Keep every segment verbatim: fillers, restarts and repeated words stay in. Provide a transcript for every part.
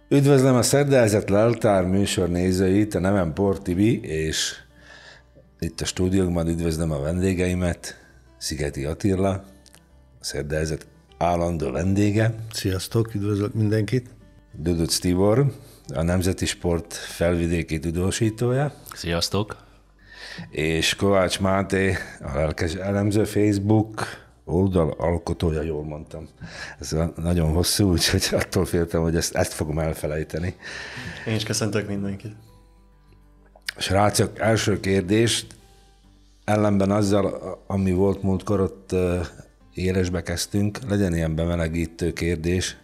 Üdvözlöm a Szerdahelyi Leltár műsor nézőit, a nevem Por Tibi, és itt a stúdiókban üdvözlöm a vendégeimet, Szigeti Attila, a Szerdahelyi állandó vendége. Sziasztok, üdvözlök mindenkit. Duduc Tibor, a Nemzeti Sport felvidéki tudósítója. Sziasztok. És Kovács Máté, a Lelkes Elemző Facebook oldal alkotója, jól mondtam. Ez nagyon hosszú, úgyhogy attól féltem, hogy ezt, ezt fogom elfelejteni. Én is köszöntök mindenkit. Srácok, első kérdést, ellenben azzal, ami volt múltkor, ott élesbe kezdtünk, legyen ilyen bemelegítő kérdés.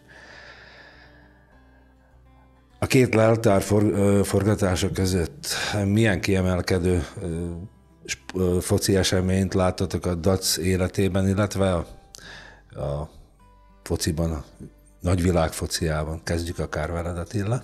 A két leltár for, forgatása között milyen kiemelkedő foci eseményt láttatok a dac életében, illetve a, a fociban, a nagyvilág fociában? Kezdjük akár veled, Attila.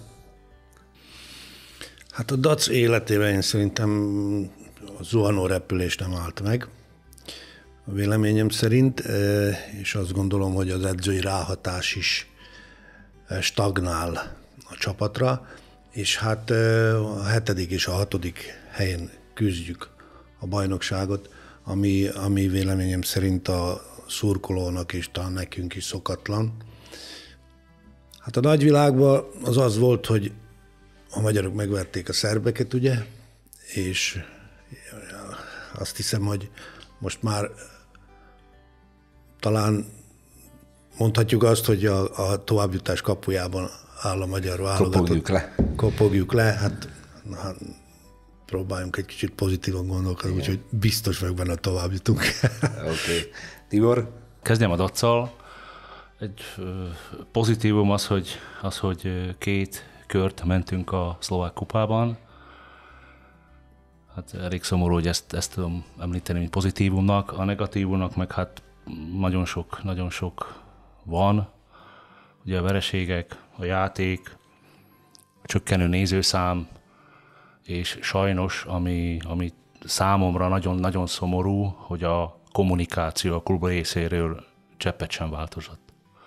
Hát a dac életében én szerintem a zuhanó repülés nem állt meg, a véleményem szerint, és azt gondolom, hogy az edzői ráhatás is stagnál a csapatra, és hát a hetedik és a hatodik helyen küzdjük a bajnokságot, ami, ami véleményem szerint a szurkolónak és talán nekünk is szokatlan. Hát a nagyvilágban az az volt, hogy a magyarok megverték a szerbeket, ugye, és azt hiszem, hogy most már talán mondhatjuk azt, hogy a, a továbbjutás kapujában áll a magyar válogatott. Kopogjuk le. Kopogjuk le, hát na, próbáljunk egy kicsit pozitívan gondolkodni, úgyhogy biztos vagyok benne, tovább jutunk. Oké. Okay. Tibor? Kezdjem a dac-szal. Egy pozitívum az, hogy, az, hogy két kört mentünk a szlovák kupában. Hát elég szomorú, hogy ezt, ezt tudom említeni, mint pozitívumnak. A negatívumnak meg hát nagyon sok, nagyon sok van. Ugye a vereségek, a játék, a csökkenő nézőszám, és sajnos, ami, ami számomra nagyon-nagyon szomorú, hogy a kommunikáció a klub részéről cseppet sem változott.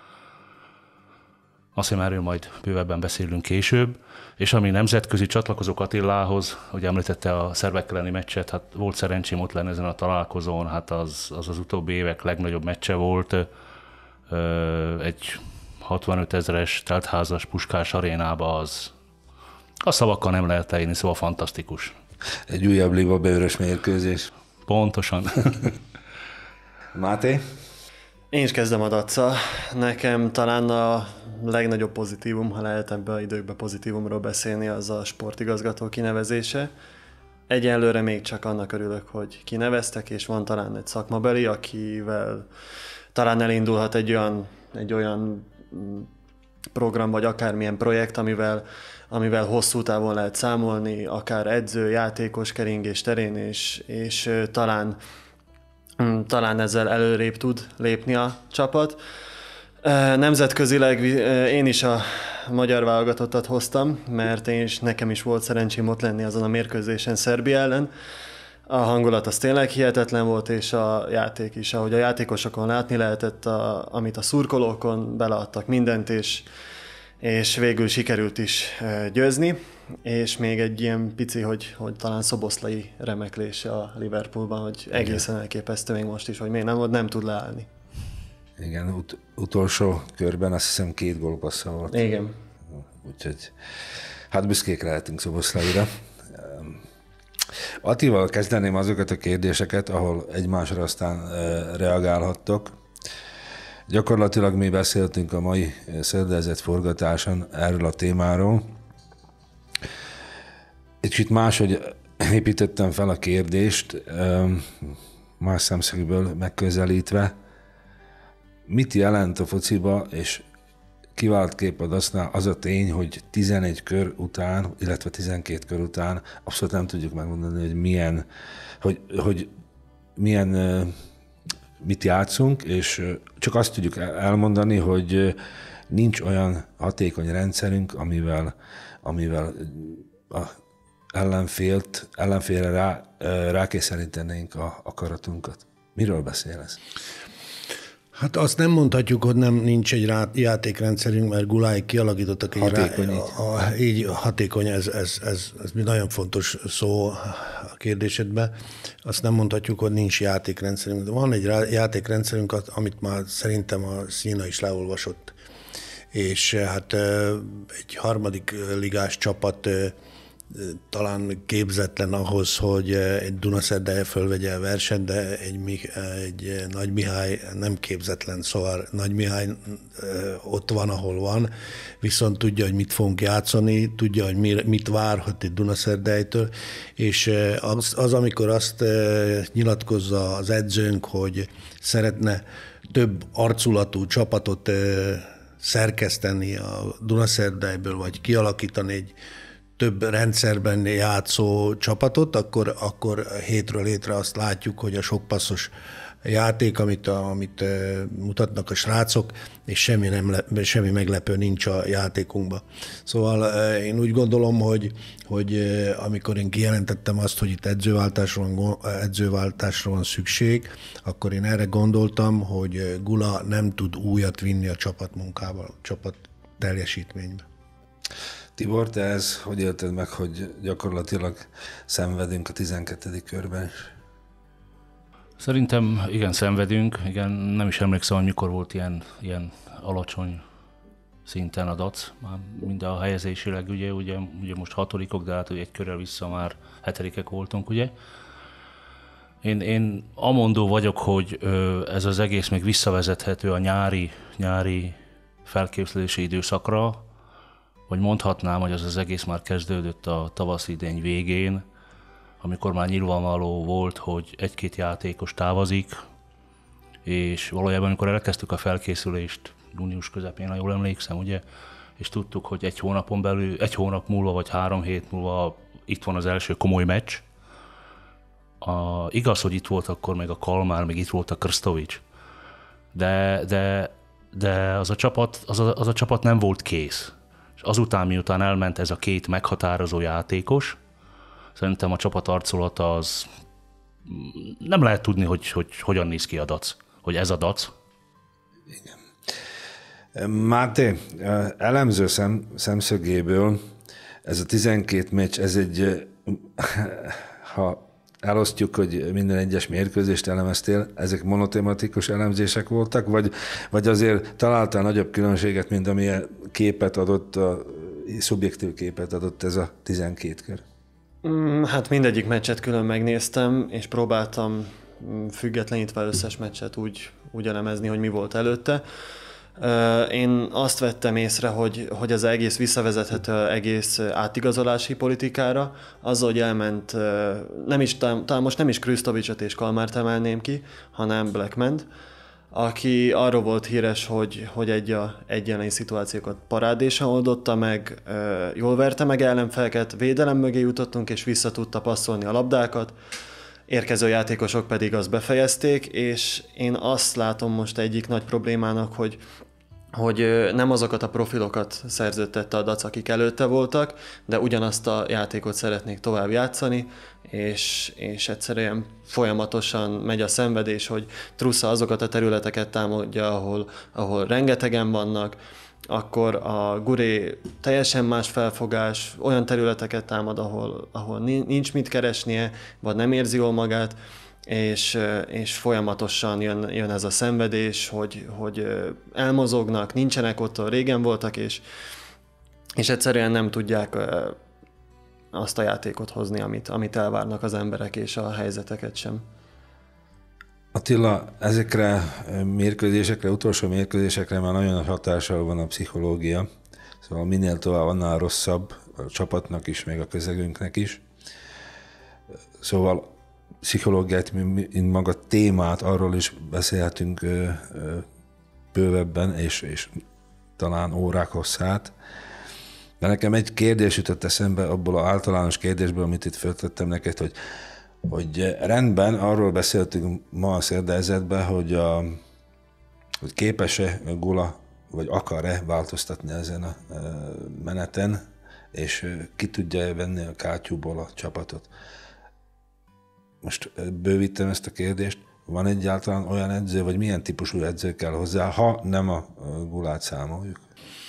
Azt hiszem, erről majd bővebben beszélünk később. És ami nemzetközi csatlakozók Attilához, hogy említette a szerbek elleni meccset, hát volt szerencsém ott lenni ezen a találkozón, hát az az, az utóbbi évek legnagyobb meccse volt. Egy hatvanöt ezeres teltházas Puskás arénába, az a szavakkal nem lehet leírni, szóval fantasztikus. Egy újabb libabőrös mérkőzés. Pontosan. Máté? Én is kezdem a dacca. Nekem talán a legnagyobb pozitívum, ha lehet ebben az időkben pozitívumról beszélni, az a sportigazgató kinevezése. Egyelőre még csak annak örülök, hogy kineveztek, és van talán egy szakmabeli, akivel talán elindulhat egy olyan, egy olyan program, vagy akármilyen projekt, amivel, amivel hosszú távon lehet számolni, akár edző, játékos keringés terén, és, és talán, talán ezzel előrébb tud lépni a csapat. Nemzetközileg én is a magyar válogatottat hoztam, mert én is, nekem is volt szerencsém ott lenni azon a mérkőzésen Szerbia ellen. A hangulat az tényleg hihetetlen volt, és a játék is, ahogy a játékosokon látni lehetett, a, amit a szurkolókon beleadtak mindent, és, és végül sikerült is győzni. És még egy ilyen pici, hogy, hogy talán Szoboszlai remeklése a Liverpoolban, hogy egészen elképesztő még most is, hogy még nem, nem tud leállni. Igen, ut- utolsó körben azt hiszem két gólpassza volt. Igen. Úgyhogy hát büszkék lehetünk Szoboszlaira. Attival kezdeném azokat a kérdéseket, ahol egymásra aztán e, reagálhattok. Gyakorlatilag mi beszéltünk a mai szervezett forgatáson erről a témáról. Egy kicsit máshogy építettem fel a kérdést, e, más szemszögből megközelítve. Mit jelent a fociba, és kivált kép a dacnál az a tény, hogy tizenegy kör után, illetve tizenkét kör után abszolút nem tudjuk megmondani, hogy milyen, hogy, hogy milyen, mit játszunk, és csak azt tudjuk elmondani, hogy nincs olyan hatékony rendszerünk, amivel, amivel a ellenfélt, ellenfélre rá, rákényszerítenénk a akaratunkat. Miről beszélsz? Hát azt nem mondhatjuk, hogy nem nincs egy rá, játékrendszerünk, mert Guláig kialakítottak egy hatékony rá, így. A, a, így hatékony, ez, ez, ez, ez nagyon fontos szó a kérdésedben. Azt nem mondhatjuk, hogy nincs játékrendszerünk. De van egy rá, játékrendszerünk, amit már szerintem a Szína is leolvasott. És hát egy harmadik ligás csapat talán képzetlen ahhoz, hogy egy Dunaszerdahelye fölvegye a versenyt, de egy, egy Nagy Mihály nem képzetlen, szóval Nagy Mihály ott van, ahol van, viszont tudja, hogy mit fogunk játszani, tudja, hogy mit várhat egy Dunaszerdahelytől, és az, az, amikor azt nyilatkozza az edzőnk, hogy szeretne több arculatú csapatot szerkeszteni a Dunaszerdahelyből, vagy kialakítani egy több rendszerben játszó csapatot, akkor, akkor hétről hétre azt látjuk, hogy a sokpasszos játék, amit, a, amit mutatnak a srácok, és semmi, nem, semmi meglepő nincs a játékunkban. Szóval én úgy gondolom, hogy, hogy amikor én kijelentettem azt, hogy itt edzőváltásra van, edzőváltásra van szükség, akkor én erre gondoltam, hogy Gula nem tud újat vinni a csapatmunkával, a csapat teljesítménybe. Tibor, te ez hogy élted meg, hogy gyakorlatilag szenvedünk a tizenkettedik körben is? Szerintem igen, szenvedünk. Igen, nem is emlékszem, hogy mikor volt ilyen, ilyen alacsony szinten a dac. Már mind a helyezésileg, ugye, ugye, ugye most hatodikok, de hát egy körrel vissza már hetedikek voltunk, ugye. Én, én amondó vagyok, hogy ez az egész még visszavezethető a nyári, nyári felkészülési időszakra, vagy mondhatnám, hogy az az egész már kezdődött a tavaszi idény végén, amikor már nyilvánvaló volt, hogy egy-két játékos távozik, és valójában, amikor elkezdtük a felkészülést június közepén, ha jól emlékszem, ugye, és tudtuk, hogy egy hónapon belül, egy hónap múlva, vagy három hét múlva itt van az első komoly meccs. A, igaz, hogy itt volt akkor még a Kalmár, még itt volt a Krstovics, de, de, de az, a csapat, az, a, az a csapat nem volt kész. És azután, miután elment ez a két meghatározó játékos, szerintem a csapat arculata az nem lehet tudni, hogy, hogy hogyan néz ki a dac, hogy ez a dac. Igen. Máté, elemző szem, szemszögéből ez a tizenkét meccs, ez egy, ha elosztjuk, hogy minden egyes mérkőzést elemeztél, ezek monotematikus elemzések voltak, vagy, vagy azért találtál nagyobb különbséget, mint amilyen képet adott, a szubjektív képet adott ez a tizenkét kör? Hát mindegyik meccset külön megnéztem, és próbáltam függetlenítve összes meccset úgy, úgy elemezni, hogy mi volt előtte. Én azt vettem észre, hogy, hogy az egész visszavezethető egész átigazolási politikára, azzal, hogy elment, nem is, talán most nem is Krstovicsot és Kalmárt emelném ki, hanem Blackmant, aki arról volt híres, hogy, hogy egy a egyenlei szituációkat parádésen oldotta meg, jól verte meg ellenfeleket, védelem mögé jutottunk, és vissza tudta passzolni a labdákat, érkező játékosok pedig azt befejezték, és én azt látom most egyik nagy problémának, hogy hogy nem azokat a profilokat szerződtette a dac, akik előtte voltak, de ugyanazt a játékot szeretnék tovább játszani, és, és egyszerűen folyamatosan megy a szenvedés, hogy Trusza azokat a területeket támadja, ahol, ahol rengetegen vannak, akkor a Guré teljesen más felfogás, olyan területeket támad, ahol, ahol nincs mit keresnie, vagy nem érzi jól magát, és, és folyamatosan jön, jön ez a szenvedés, hogy, hogy elmozognak, nincsenek ott, ahol régen voltak, és, és egyszerűen nem tudják azt a játékot hozni, amit, amit elvárnak az emberek, és a helyzeteket sem. Attila, ezekre mérkőzésekre, utolsó mérkőzésekre már nagyon nagy hatással van a pszichológia, szóval minél tovább, annál rosszabb a csapatnak is, meg a közegünknek is. Szóval pszichológiát, mint maga témát, arról is beszélhetünk ö, ö, bővebben, és, és talán órák hosszát. De nekem egy kérdés jutott eszembe abból az általános kérdésből, amit itt föltettem neked, hogy, hogy rendben, arról beszéltünk ma a szerdahelyezetben, hogy, a, hogy képes-e Gula, vagy akar-e változtatni ezen a meneten, és ki tudja venni a kátyúból a csapatot. Most bővítem ezt a kérdést, van egyáltalán olyan edző, vagy milyen típusú edző kell hozzá, ha nem a Gulát számoljuk?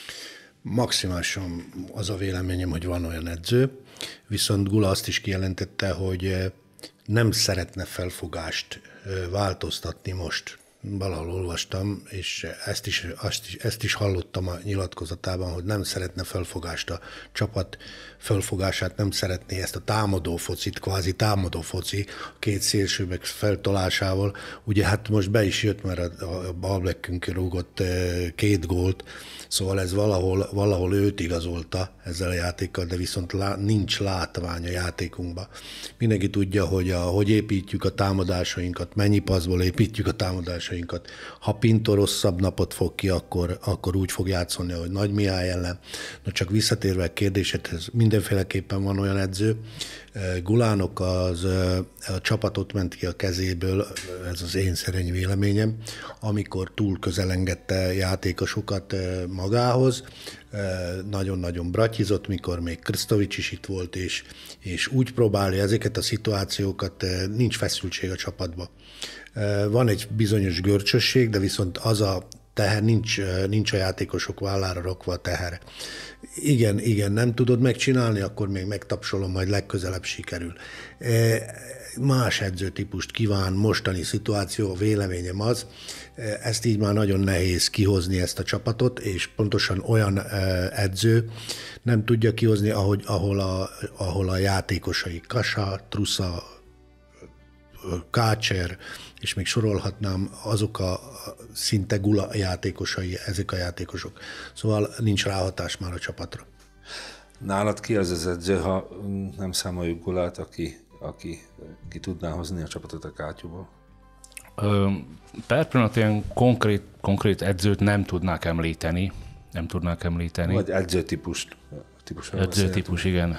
Maximálisan az a véleményem, hogy van olyan edző, viszont Gula azt is kijelentette, hogy nem szeretne felfogást változtatni most. Valahol olvastam, és ezt is, azt is, ezt is hallottam a nyilatkozatában, hogy nem szeretne felfogást, a csapat felfogását, nem szeretné ezt a támadó focit, kvázi támadó foci, a két szélsőbek feltolásával. Ugye hát most be is jött, mert a, a balbekkünk rúgott két gólt, szóval ez valahol, valahol őt igazolta ezzel a játékkal, de viszont lá, nincs látvány a játékunkban. Mindenki tudja, hogy a, hogy építjük a támadásainkat, mennyi passzból építjük a támadásainkat. Ha Pinto rosszabb napot fog ki, akkor, akkor úgy fog játszani, hogy Nagy Mihály ellen. No, csak visszatérve a kérdésedhez, mindenféleképpen van olyan edző. Gulának az, a csapatot ment ki a kezéből, ez az én szerény véleményem, amikor túl közel engedte játékosokat magához, nagyon-nagyon bratyizott, mikor még Krstovics is itt volt, és, és úgy próbálja ezeket a szituációkat, nincs feszültség a csapatban. Van egy bizonyos görcsösség, de viszont az a teher, nincs, nincs a játékosok vállára rakva a teher. Igen, igen, nem tudod megcsinálni, akkor még megtapsolom, majd legközelebb sikerül. Más edzőtípust kíván mostani szituáció, a véleményem az, ezt így már nagyon nehéz kihozni ezt a csapatot, és pontosan olyan edző nem tudja kihozni, ahogy, ahol, a, ahol a játékosai Kasa, Trusza, Kácser, és még sorolhatnám, azok a szinte Gula játékosai, ezek a játékosok. Szóval nincs ráhatás már a csapatra. Nálad ki az az edző, ha nem számoljuk Gulát, aki, aki ki tudná hozni a csapatot a kátyúból? Per pillanat ilyen konkrét, konkrét edzőt nem tudnák említeni. Nem tudnák említeni. Vagy edzőtípust. Edzőtípus, igen.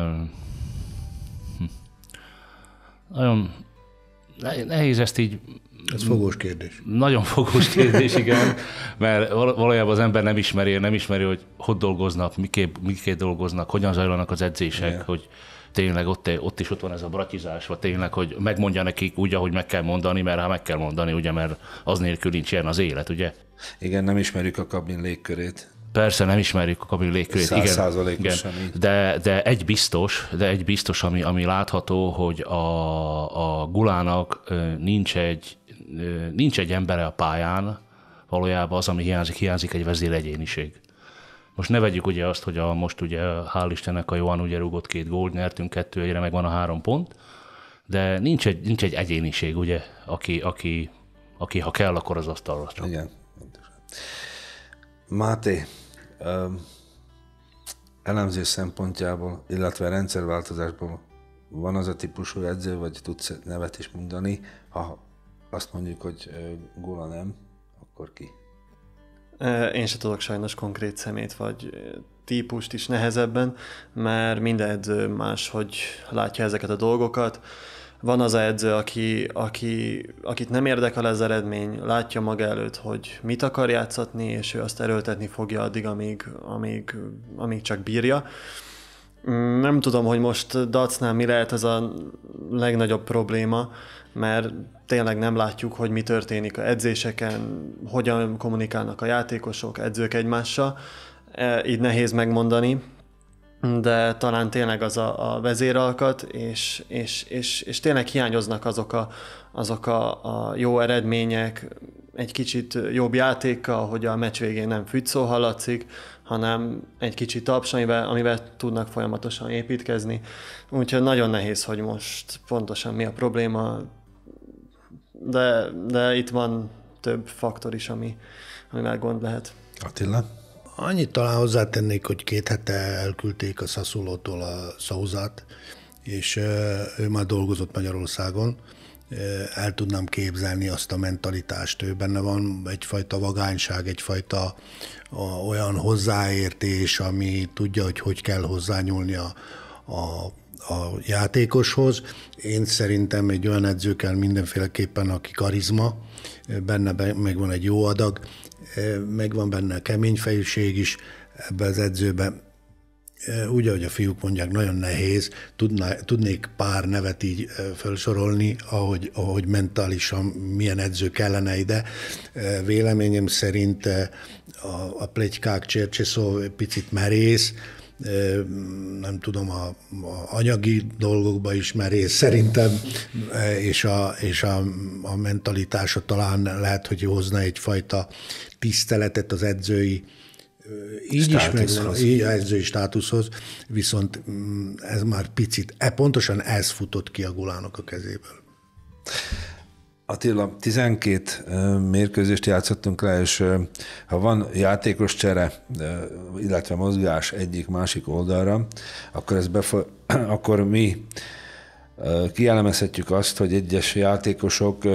Hm. Nagyon nehéz ezt így... Ez fogós kérdés. Nagyon fogós kérdés, igen, mert valójában az ember nem ismeri, nem ismeri, hogy hogy dolgoznak, miképp, miképp dolgoznak, hogyan zajlanak az edzések, igen. Hogy tényleg ott, ott is ott van ez a bratyizás, vagy tényleg, hogy megmondja nekik úgy, ahogy meg kell mondani, mert ha meg kell mondani, ugye, mert az nélkül nincs ilyen az élet, ugye? Igen, nem ismerjük a kabin légkörét. Persze, nem ismerjük a kabin légkörét. Száz százalékosan így. De, de egy biztos, de egy biztos, ami, ami látható, hogy a, a Gulának nincs egy, nincs egy embere a pályán, valójában az, ami hiányzik, hiányzik egy vezéregyéniség. Most ne vegyük ugye azt, hogy a, most ugye hál' Istennek a Johan ugye rúgott két gólt, nyertünk kettő egyre, meg van a három pont, de nincs egy, nincs egy egyéniség, ugye, aki, aki, aki ha kell, akkor az asztalra csak. Igen. Máté, elemzés szempontjából, illetve rendszerváltozásból van az a típusú edző, vagy tudsz nevet is mondani, ha azt mondjuk, hogy Gula nem, akkor ki? Én se tudok sajnos konkrét szemét, vagy típust is nehezebben, mert minden edző máshogy látja ezeket a dolgokat. Van az a edző, aki, aki, akit nem érdekel az eredmény, látja maga előtt, hogy mit akar játszatni, és ő azt erőltetni fogja addig, amíg, amíg, amíg csak bírja. Nem tudom, hogy most Dacnál mi lehet ez a legnagyobb probléma, mert tényleg nem látjuk, hogy mi történik a edzéseken, hogyan kommunikálnak a játékosok, edzők egymással. Így nehéz megmondani, de talán tényleg az a, a vezéralkat, és, és, és, és tényleg hiányoznak azok a, azok a, a jó eredmények, egy kicsit jobb játékkal, hogy a meccs végén nem fügyszó hallatszik, hanem egy kicsit taps, amivel, amivel tudnak folyamatosan építkezni. Úgyhogy nagyon nehéz, hogy most pontosan mi a probléma, de, de itt van több faktor is, ami, amivel gond lehet. Attila? Annyit talán hozzátennék, hogy két hete elküldték a Sassuolótól a Sousát, és ő már dolgozott Magyarországon. El tudnám képzelni azt a mentalitást. Ő benne van egyfajta vagányság, egyfajta olyan hozzáértés, ami tudja, hogy hogy kell hozzányúlni a, a, a játékoshoz. Én szerintem egy olyan edző kell mindenféleképpen, aki karizma, benne megvan egy jó adag, megvan benne a kemény fejűség is ebbe az edzőben. úgy, ahogy a fiúk mondják, nagyon nehéz. Tudná, tudnék pár nevet így felsorolni, ahogy, ahogy mentálisan milyen edző kellene ide. Véleményem szerint a, a pletykák Csercseszov picit merész, nem tudom, a, a anyagi dolgokba is merész szerintem, és, a, és a, a mentalitása talán lehet, hogy hozna egyfajta tiszteletet az edzői így státuszhoz. is, meg így edzői státuszhoz, viszont ez már picit, e, pontosan ez futott ki a Gulának a kezéből. Attila, tizenkét mérkőzést játszottunk le, és ha van játékos csere, illetve mozgás egyik-másik oldalra, akkor, ez befo- akkor mi kielemezhetjük azt, hogy egyes játékosok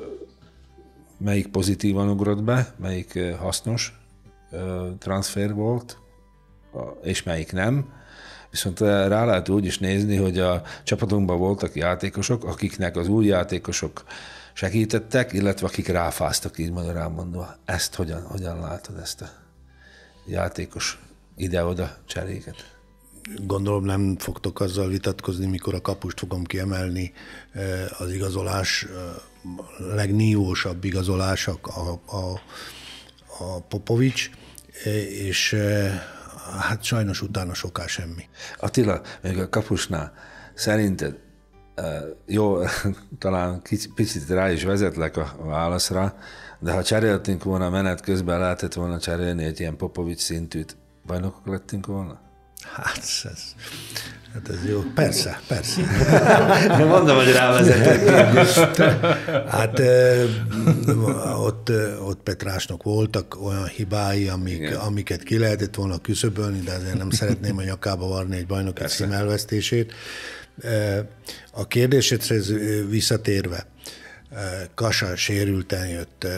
melyik pozitívan ugrott be, melyik hasznos transfer volt, és melyik nem. Viszont rá lehet úgy is nézni, hogy a csapatunkban voltak játékosok, akiknek az új játékosok segítettek, illetve akik ráfáztak, így magyarán mondva. Ezt hogyan, hogyan látod, ezt a játékos ide-oda cseréket? Gondolom nem fogtok azzal vitatkozni, mikor a kapust fogom kiemelni, az igazolás, legnívósabb igazolás a, a, a Popovics, és hát sajnos utána soká semmi. Attila, még a kapusnál szerinted jó, talán picit rá is vezetlek a válaszra, de ha cseréltünk volna menet közben, lehetett volna cserélni egy ilyen Popovics szintűt, bajnokok lettünk volna? Hát ez, hát ez jó. Persze, persze. Mondom, hogy rávezetek. Hát ott, ott Petrásnak voltak olyan hibái, amik, amiket ki lehetett volna küszöbölni, de azért nem szeretném a nyakába varni egy bajnoki cím elvesztését. A kérdésedhez visszatérve, Kasa sérülten jött.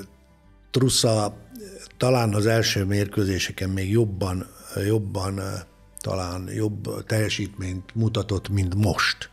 Trussa talán az első mérkőzéseken még jobban, jobban talán jobb teljesítményt mutatott, mint most.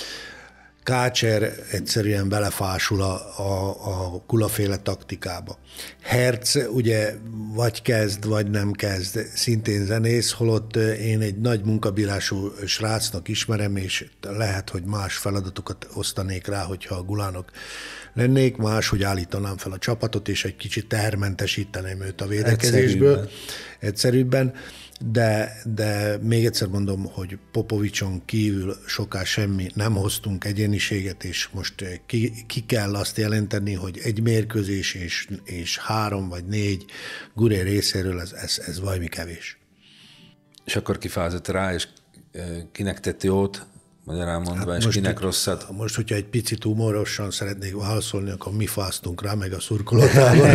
Kácser egyszerűen belefásul a, a, a Gulaféle taktikába. Herz ugye vagy kezd, vagy nem kezd, szintén zenész, holott én egy nagy munkabírású srácnak ismerem, és lehet, hogy más feladatokat osztanék rá, hogyha a Gulának lennék, máshogy állítanám fel a csapatot, és egy kicsit termentesíteném őt a védekezésből. Egyszerűbben. Egyszerűbben. De, de még egyszer mondom, hogy Popovicson kívül soká semmi, nem hoztunk egyéniséget, és most ki, ki kell azt jelenteni, hogy egy mérkőzés és, és három vagy négy Guré részéről ez, ez, ez valami kevés. És akkor kifázott rá, és kinek tett jót, magyarán mondva, hát és kinek rosszat? Most, hogyha egy picit humorosan szeretnék válaszolni, akkor mi fáztunk rá, meg a szurkolótában.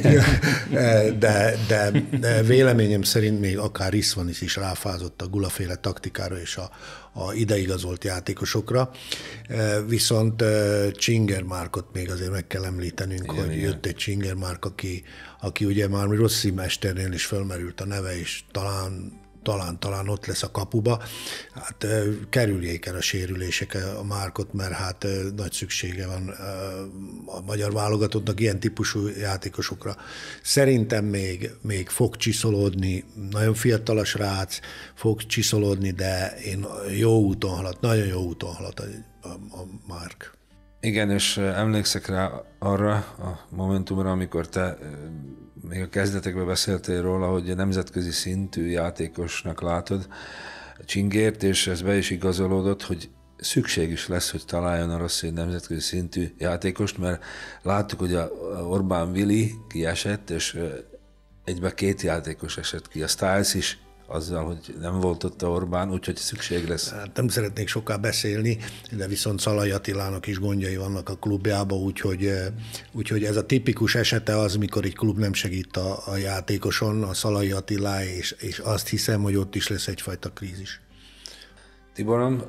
de, de, de véleményem szerint még akár Iszvanis is ráfázott a Gulaféle taktikára és a, a ideigazolt játékosokra. Viszont Csingermárkot még azért meg kell említenünk, igen, hogy igen. Jött egy Csingermárk, aki, aki ugye már Rossi mesternél is fölmerült a neve, és talán talán, talán ott lesz a kapuba. Hát kerüljék el a sérülések a Márkot, mert hát nagy szüksége van a magyar válogatottnak ilyen típusú játékosokra. Szerintem még, még fog csiszolódni, nagyon fiatal a srác, fog csiszolódni, de én jó úton halad, nagyon jó úton halad a, a, a Márk. Igen, és emlékszek rá arra a momentumra, amikor te még a kezdetekben beszéltél róla, hogy nemzetközi szintű játékosnak látod Csingért, és ez be is igazolódott, hogy szükség is lesz, hogy találjon a Rossi egy nemzetközi szintű játékost, mert láttuk, hogy a Orbán Vili kiesett, és egybe két játékos esett ki. A Styles is azzal, hogy nem volt ott a Orbán, úgyhogy szükség lesz. Hát nem szeretnék soká beszélni, de viszont Szalai Attilának is gondjai vannak a klubjában, úgyhogy, úgyhogy ez a tipikus esete az, mikor egy klub nem segít a, a játékoson, a Szalai Attilá, és, és azt hiszem, hogy ott is lesz egyfajta krízis. Tiborom,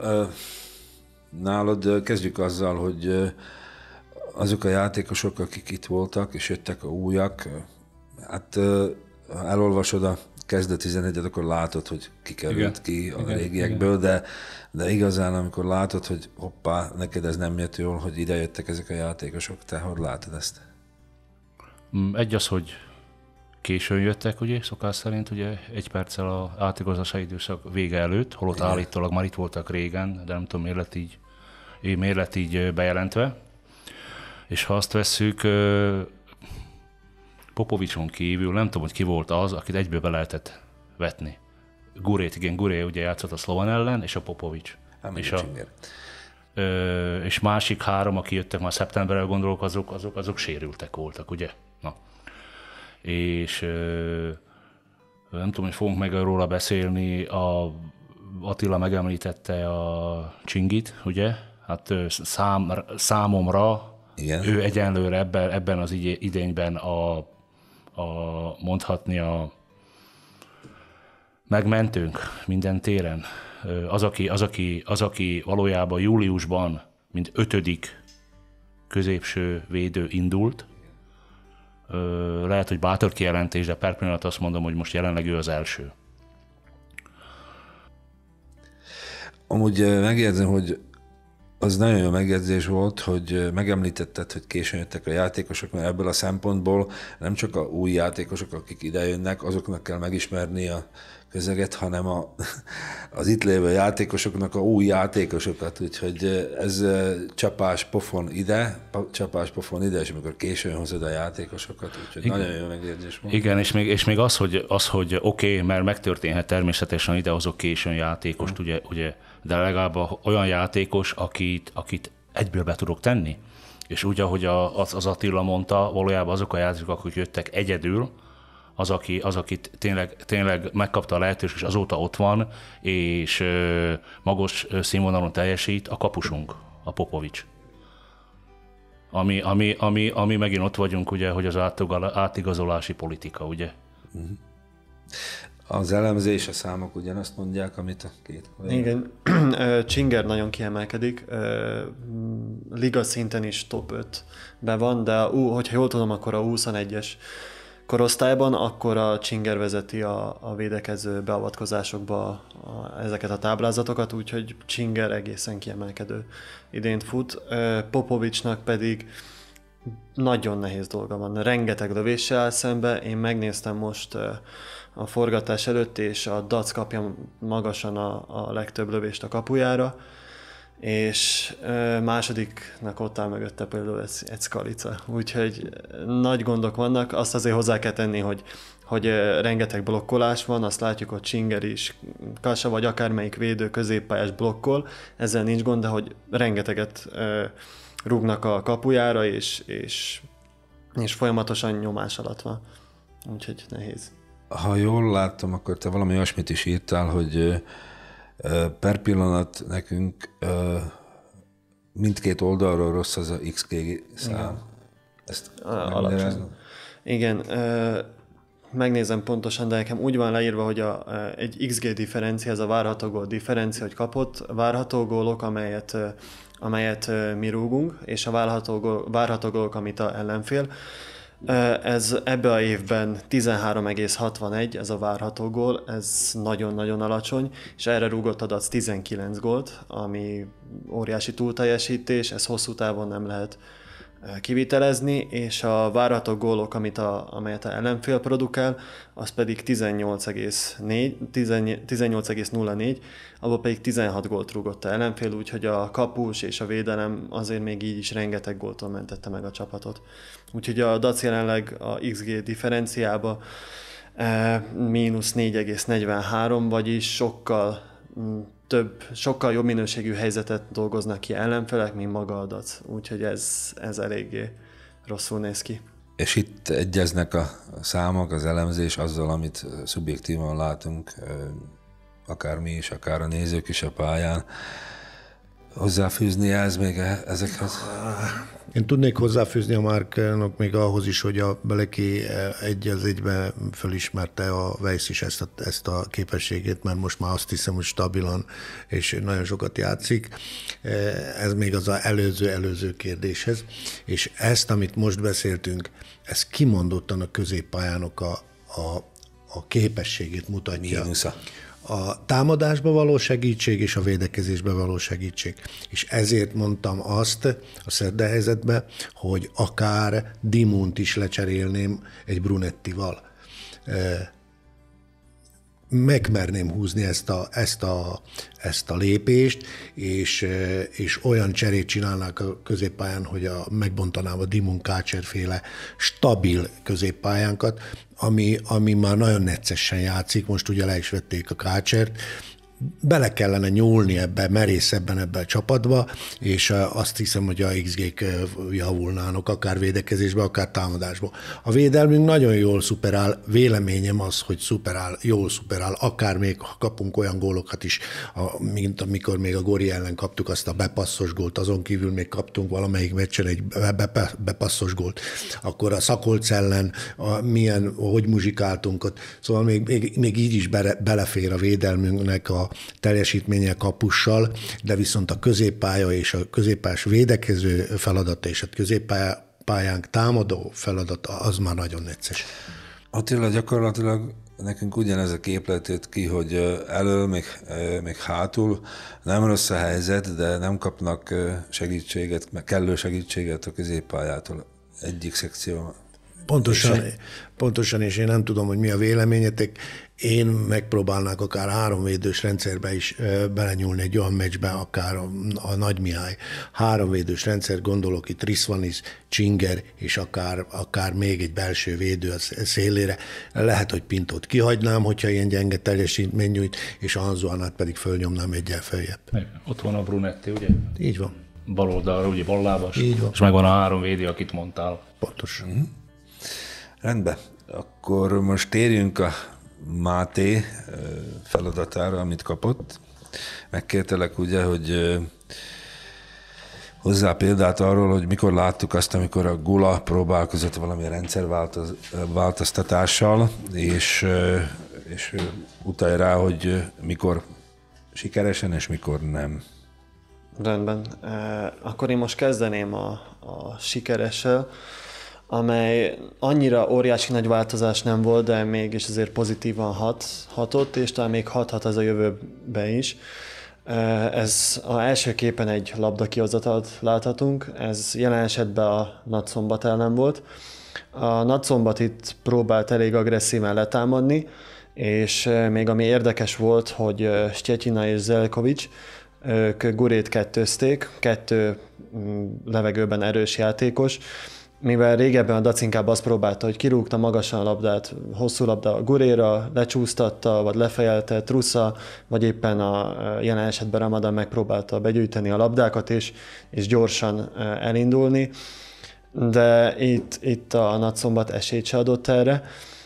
nálad kezdjük azzal, hogy azok a játékosok, akik itt voltak, és jöttek a újak, hát elolvasod a kezdő tizenegyet, akkor látod, hogy ki került ki a igen, régiekből, igen. De, de igazán, amikor látod, hogy hoppá, neked ez nem jött jól, hogy ide jöttek ezek a játékosok, te hogy látod ezt? Egy az, hogy későn jöttek, ugye, szokás szerint, ugye egy perccel az átigazolási időszak vége előtt, holott állítólag már itt voltak régen, de nem tudom, miért lett így, miért lett így bejelentve. És ha azt vesszük, Popovicson kívül, nem tudom, hogy ki volt az, akit egyből be lehetett vetni. Gurét, igen, Guré ugye játszott a Slovan ellen, és a Popovics. És, a, ö, és másik három, aki jöttek már szeptemberre, gondolok, azok, azok, azok sérültek voltak, ugye? Na. És ö, nem tudom, hogy fogunk meg róla beszélni, a Attila megemlítette a Csingit, ugye? Hát szám, számomra igen. Ő egyenlőre ebben, ebben az idényben a, a mondhatni a megmentőnk minden téren. Az aki, az, aki, az, aki valójában júliusban, mint ötödik középső védő indult, lehet, hogy bátor kijelentés, de per pillanat azt mondom, hogy most jelenleg ő az első. Amúgy megjegyzem, hogy az nagyon jó megjegyzés volt, hogy megemlítetted, hogy későn jöttek a játékosok, mert ebből a szempontból nem csak a új játékosok, akik idejönnek, azoknak kell megismerni a közeget, hanem a, az itt lévő játékosoknak a új játékosokat, úgyhogy ez csapás pofon ide, csapás pofon ide, és amikor későn hozod a játékosokat, úgyhogy igen. Nagyon jó megjegyzés volt. Igen, és még, és még az, hogy, az, hogy oké, okay, mert megtörténhet természetesen, idehozok későn játékost, hmm. ugye, ugye, de legalább olyan játékos, akit, akit egyből be tudok tenni. És úgy, ahogy az, az Attila mondta, valójában azok a játékosok, akik jöttek egyedül, az, aki, az akit tényleg, tényleg megkapta a lehetőség, és azóta ott van, és ö, magas színvonalon teljesít, a kapusunk, a Popovics. Ami, ami, ami, ami megint ott vagyunk, ugye, hogy az átigazolási politika, ugye? Az elemzés, a számok ugyanazt mondják, amit a két... Igen, Csinger nagyon kiemelkedik, liga szinten is top ötben van, de hogyha jól tudom, akkor a huszonegyes korosztályban, akkor a Csinger vezeti a, a védekező beavatkozásokba a, ezeket a táblázatokat, úgyhogy Csinger egészen kiemelkedő idént fut. Popovicsnak pedig nagyon nehéz dolga van, rengeteg lövéssel áll szembe. Én megnéztem most a forgatás előtt, és a Dac kapja magasan a, a legtöbb lövést a kapujára, és másodiknak ott áll mögötte például egy, egy Skalica. Úgyhogy nagy gondok vannak. Azt azért hozzá kell tenni, hogy, hogy rengeteg blokkolás van, azt látjuk, hogy Csinger is, Kassa vagy akármelyik védő középpályás blokkol, ezzel nincs gond, de hogy rengeteget rúgnak a kapujára, és, és, és folyamatosan nyomás alatt van. Úgyhogy nehéz. Ha jól láttam, akkor te valami olyasmit is írtál, hogy per pillanat nekünk mindkét oldalról rossz az a iksz gé szám. Igen. Ezt alacsony. Igen, megnézem pontosan, de nekem úgy van leírva, hogy a, egy iksz gé differencia, ez a várható gól differencia, hogy kapott várható gólok, amelyet, amelyet mi rúgunk, és a várható, gól, várható gólok, amit a ellenfél. Ez ebbe a évben tizenhárom egész hatvanegy, ez a várható gól, ez nagyon-nagyon alacsony, és erre rúgott a Dac tizenkilenc gólt, ami óriási túlteljesítés, ez hosszú távon nem lehet kivitelezni, és a várható gólok, amit a, amelyet a ellenfél produkál, az pedig tizennyolc egész nulla négy, abban pedig tizenhat gólt rúgott a ellenfél, úgyhogy a kapus és a védelem azért még így is rengeteg góltól mentette meg a csapatot. Úgyhogy a Dac jelenleg a iksz gé differenciába e, mínusz négy egész negyvenhárom, vagyis sokkal több, sokkal jobb minőségű helyzetet dolgoznak ki ellenfelek, mint maga a Dac. Úgyhogy ez, ez eléggé rosszul néz ki. És itt egyeznek a számok, az elemzés azzal, amit szubjektívan látunk, akár mi is, akár a nézők is a pályán. Hozzáfűzni ez még ezekhez? Én tudnék hozzáfűzni a Márknak még ahhoz is, hogy a Beleki egy az egyben fölismerte a Weiss is ezt a, ezt a képességét, mert most már azt hiszem, hogy stabilan és nagyon sokat játszik. Ez még az az előző-előző kérdéshez. És ezt, amit most beszéltünk, ez kimondottan a középpályának a, a, a képességét mutatja. Mínusza. A támadásba való segítség és a védekezésbe való segítség. És ezért mondtam azt a szerdahelyzetben, hogy akár Dimunt is lecserélném egy Brunettival. megmerném húzni ezt a, ezt a, ezt a lépést, és, és olyan cserét csinálnák a középpályán, hogy a, megbontanám a Dimon Kácser féle stabil középpályánkat, ami, ami már nagyon neccesen játszik, most ugye le is vették a Kácsert, bele kellene nyúlni ebbe, merészebben ebbe a csapatba, és azt hiszem, hogy a iksz gék javulnának, akár védekezésbe, akár támadásba. A védelmünk nagyon jól szuperál, véleményem az, hogy szuperál, jól szuperál, akár még kapunk olyan gólokat is, mint amikor még a Gori ellen kaptuk azt a bepasszos gólt, azon kívül még kaptunk valamelyik meccsen egy bepasszos gólt, akkor a Szakolc ellen a, milyen, hogy muzsikáltunk ott, szóval még, még, még így is bele, belefér a védelmünknek a teljesítménye kapussal, de viszont a középpálya és a középpályás védekező feladata és a középpályánk támadó feladata az már nagyon necces. Attila, gyakorlatilag nekünk ugyanez a képlet jött ki, hogy elől, még, még hátul nem rossz a helyzet, de nem kapnak segítséget, kellő segítséget a középpályától egyik szekció. Pontosan, pontosan, és én nem tudom, hogy mi a véleményetek. Én megpróbálnák akár háromvédős rendszerbe is belenyúlni egy olyan meccsbe, akár a, a Nagy Mihály háromvédős rendszer, gondolok itt Riszvanis, Csinger, és akár, akár még egy belső védő a szélére. Lehet, hogy Pintót kihagynám, hogyha ilyen gyenge teljesítmény nyújt, és a Hanzuanát pedig fölnyomnám egyel följebb. Ott van a Brunetti, ugye? Így van. Bal oldalra, ugye ballábas. Így van. És megvan a három védő, akit mondtál. Pontosan. Mm. Rendben. Akkor most térjünk a Máté feladatára, amit kapott. Megkértelek ugye, hogy hozzá példát arról, hogy mikor láttuk azt, amikor a Gula próbálkozott valami rendszerváltoztatással, és, és utalj rá, hogy mikor sikeresen, és mikor nem. Rendben. Akkor én most kezdeném a, a sikeressel, amely annyira óriási nagy változás nem volt, de mégis azért pozitívan hat, hatott, és talán még hathat az a jövőbe is. Ez az első képen egy labdakihozatalt láthatunk, ez jelen esetben a Nagyszombat ellen volt. A Nagyszombat itt próbált elég agresszíven letámadni, és még ami érdekes volt, hogy Sztyetyina és Zelkovics ők Gurét kettőzték, kettő levegőben erős játékos, mivel régebben a Daci inkább azt próbálta, hogy kirúgta magasan a labdát, hosszú labda a Guréra, lecsúsztatta, vagy lefejelte Trusza, vagy éppen a jelen esetben Ramadan megpróbálta begyűjteni a labdákat, és, és gyorsan elindulni. De itt, itt a Nagyszombat esélyt se adott erre,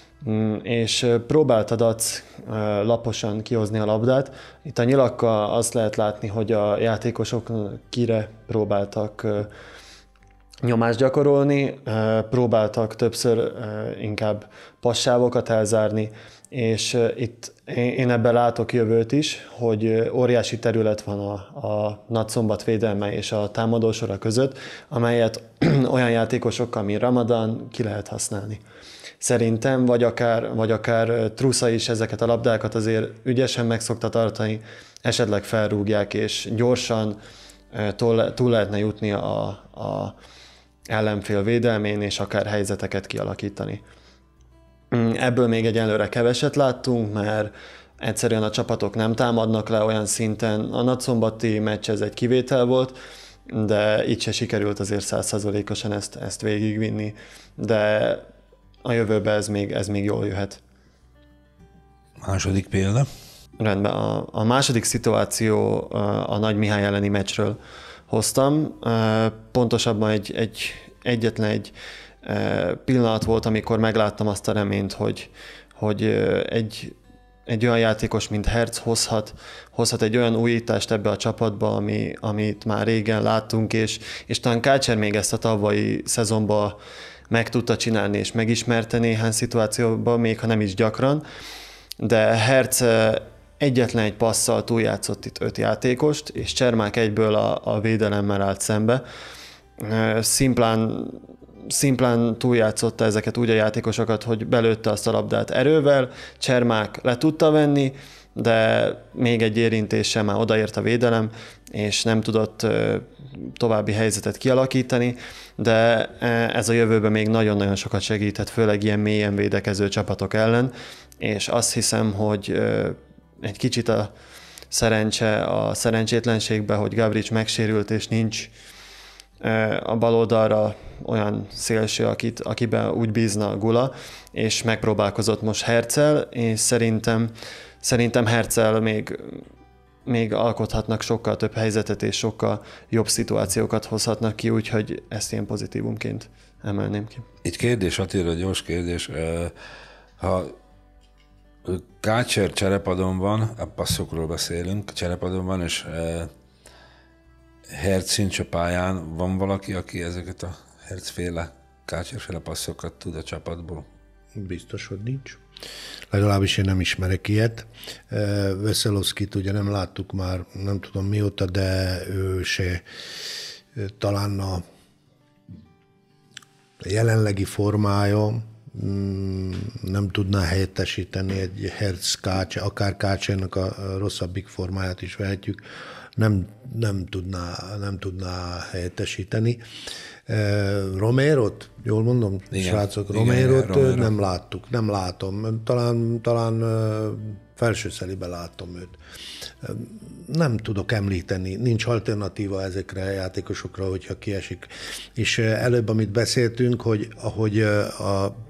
és próbált a Dac laposan kihozni a labdát. Itt a nyilakkal azt lehet látni, hogy a játékosok kire próbáltak nyomást gyakorolni, próbáltak többször inkább passávokat elzárni, és itt én ebben látok jövőt is, hogy óriási terület van a, a Nagyszombat védelme és a támadósora között, amelyet olyan játékosokkal, mint Ramadan ki lehet használni. Szerintem, vagy akár, vagy akár Trusza is ezeket a labdákat azért ügyesen meg szokta tartani, esetleg felrúgják, és gyorsan túl, túl lehetne jutni a, a ellenfél védelmén, és akár helyzeteket kialakítani. Ebből még egyelőre keveset láttunk, mert egyszerűen a csapatok nem támadnak le olyan szinten. A nagyszombati meccs ez egy kivétel volt, de így se sikerült azért száz százalékosan ezt, ezt végigvinni, de a jövőben ez még, ez még jól jöhet. Második példa. Rendben, a, a második szituáció a Nagy Mihály elleni meccsről hoztam. Pontosabban egy, egy, egyetlen egy pillanat volt, amikor megláttam azt a reményt, hogy, hogy egy, egy olyan játékos, mint Herz hozhat, hozhat egy olyan újítást ebbe a csapatba, ami, amit már régen láttunk, és, és talán Kácser még ezt a tavalyi szezonban meg tudta csinálni, és megismerte néhány szituációban, még ha nem is gyakran, de Herz egyetlen egy passzal túljátszott itt öt játékost, és Csermák egyből a, a védelemmel állt szembe. Szimplán szimplán túljátszotta ezeket úgy a játékosokat, hogy belőtte azt a labdát erővel, Csermák le tudta venni, de még egy érintéssel már odaért a védelem, és nem tudott további helyzetet kialakítani, de ez a jövőben még nagyon-nagyon sokat segíthet, főleg ilyen mélyen védekező csapatok ellen, és azt hiszem, hogy egy kicsit a szerencse a szerencsétlenségbe, hogy Gavric megsérült, és nincs a bal oldalra olyan szélső, akit, akiben úgy bízna a Gula, és megpróbálkozott most Hercel, és szerintem, szerintem Hercel még, még alkothatnak sokkal több helyzetet, és sokkal jobb szituációkat hozhatnak ki, úgyhogy ezt ilyen pozitívumként emelném ki. Egy kérdés, Attila, gyors kérdés. Ha Kácser cserepadon van, a passzokról beszélünk, cserepadon van, és Herc sincs a pályán, van valaki, aki ezeket a Hercféle, Kácserféle passzokat tud a csapatból? Biztos, hogy nincs. Legalábbis én nem ismerek ilyet. Veselovskit ugye nem láttuk már, nem tudom mióta, de ő se talán a jelenlegi formája nem tudná helyettesíteni egy Herc Kácser, akár Kácsernek a rosszabbik formáját is vehetjük, nem, nem, tudná, nem tudná helyettesíteni. Romerot, jól mondom, igen, srácok, Romerot Romero. nem láttuk, nem látom. Talán, talán felsőszelibe látom őt. Nem tudok említeni, nincs alternatíva ezekre a játékosokra, hogyha kiesik. És előbb, amit beszéltünk, hogy ahogy a, a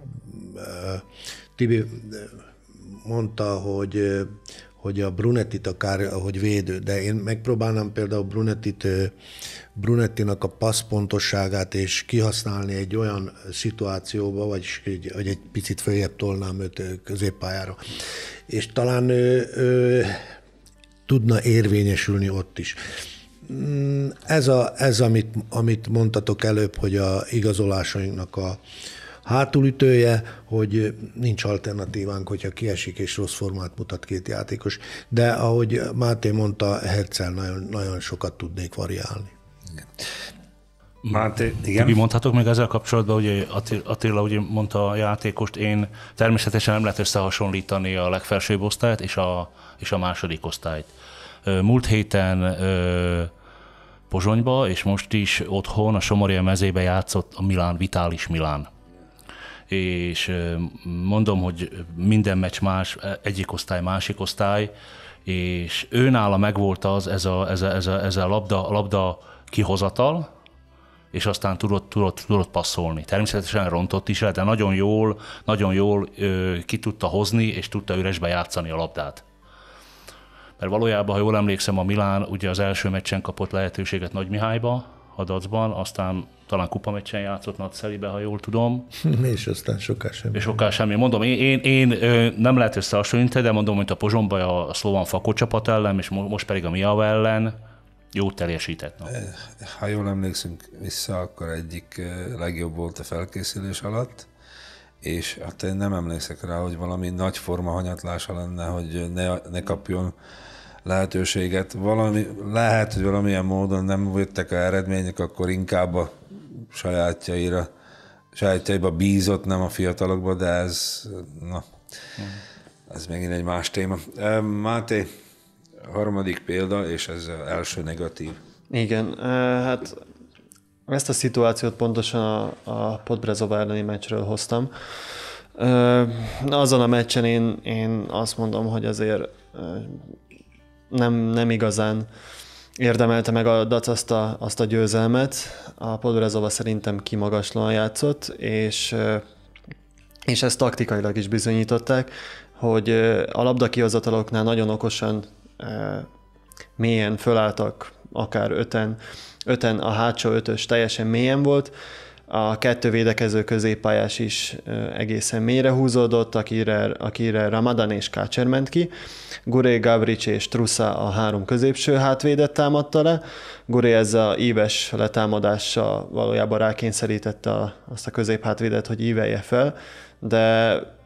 Tibi mondta, hogy hogy a Brunettit akár, ahogy védő, de én megpróbálnám például Brunettit, Brunettinak a passzpontosságát és kihasználni egy olyan szituációba, vagyis egy, vagy egy picit följebb tolnám őt középpályára. És talán ő, ő tudna érvényesülni ott is. Ez, a, ez amit, amit mondtatok előbb, hogy a igazolásainknak a hátulütője, hogy nincs alternatívánk, hogyha kiesik és rossz formát mutat két játékos. De ahogy Máté mondta, Herccel nagyon, nagyon sokat tudnék variálni. Igen. Máté, igen? Tibi, mondhatok még ezzel kapcsolatban, hogy Attila ugye mondta a játékost, én természetesen nem lehet összehasonlítani a legfelsőbb osztályt és a, és a második osztályt. Múlt héten Pozsonyba, és most is otthon a Somoria mezébe játszott a Milán, Vitális Milán. És mondom, hogy minden meccs más, egyik osztály, másik osztály, és őnála megvolt az, ez a, ez a, ez a, ez a labda, labda kihozatal, és aztán tudott, tudott, tudott passzolni. Természetesen rontott is el, de nagyon jól, nagyon jól ö, ki tudta hozni, és tudta üresbe játszani a labdát. Mert valójában, ha jól emlékszem, a Milán ugye az első meccsen kapott lehetőséget Nagymihályba, a dacban, aztán talán kupameccsen játszott Nagyszelibe, ha jól tudom. És aztán soká semmi. És soká semmi. Mondom, én, én, én nem lehet összehasonlítani, de mondom, hogy a Pozsonyban a szlován Fakó csapat ellen, és most pedig a Miava ellen jót teljesített. No. Ha jól emlékszünk vissza, akkor egyik legjobb volt a felkészülés alatt, és hát én nem emlékszek rá, hogy valami nagy forma hanyatlása lenne, hogy ne, ne kapjon lehetőséget. Valami, lehet, hogy valamilyen módon nem jöttek a eredmények, akkor inkább a sajátjaira, sajátjaiba bízott, nem a fiatalokba, de ez, na, ez megint egy más téma. Máté, harmadik példa, és ez az első negatív. Igen, hát ezt a szituációt pontosan a, a Podbrezova elleni meccsről hoztam. Azon a meccsen én, én azt mondom, hogy azért nem, nem igazán érdemelte meg a Dac azt a, azt a győzelmet. A Podbrezova szerintem kimagaslóan játszott, és, és ezt taktikailag is bizonyították, hogy a labdakihozataloknál nagyon okosan mélyen fölálltak, akár öten, öten a hátsó ötös teljesen mélyen volt, a kettő védekező középpályás is egészen mélyre húzódott, akire, akire Ramadan és Kácser ment ki. Guré, Gavric és Trusa a három középső hátvédet támadta le. Guré ezzel a íves letámadással valójában rákényszerítette a, azt a középhátvédet, hogy ívelje fel, de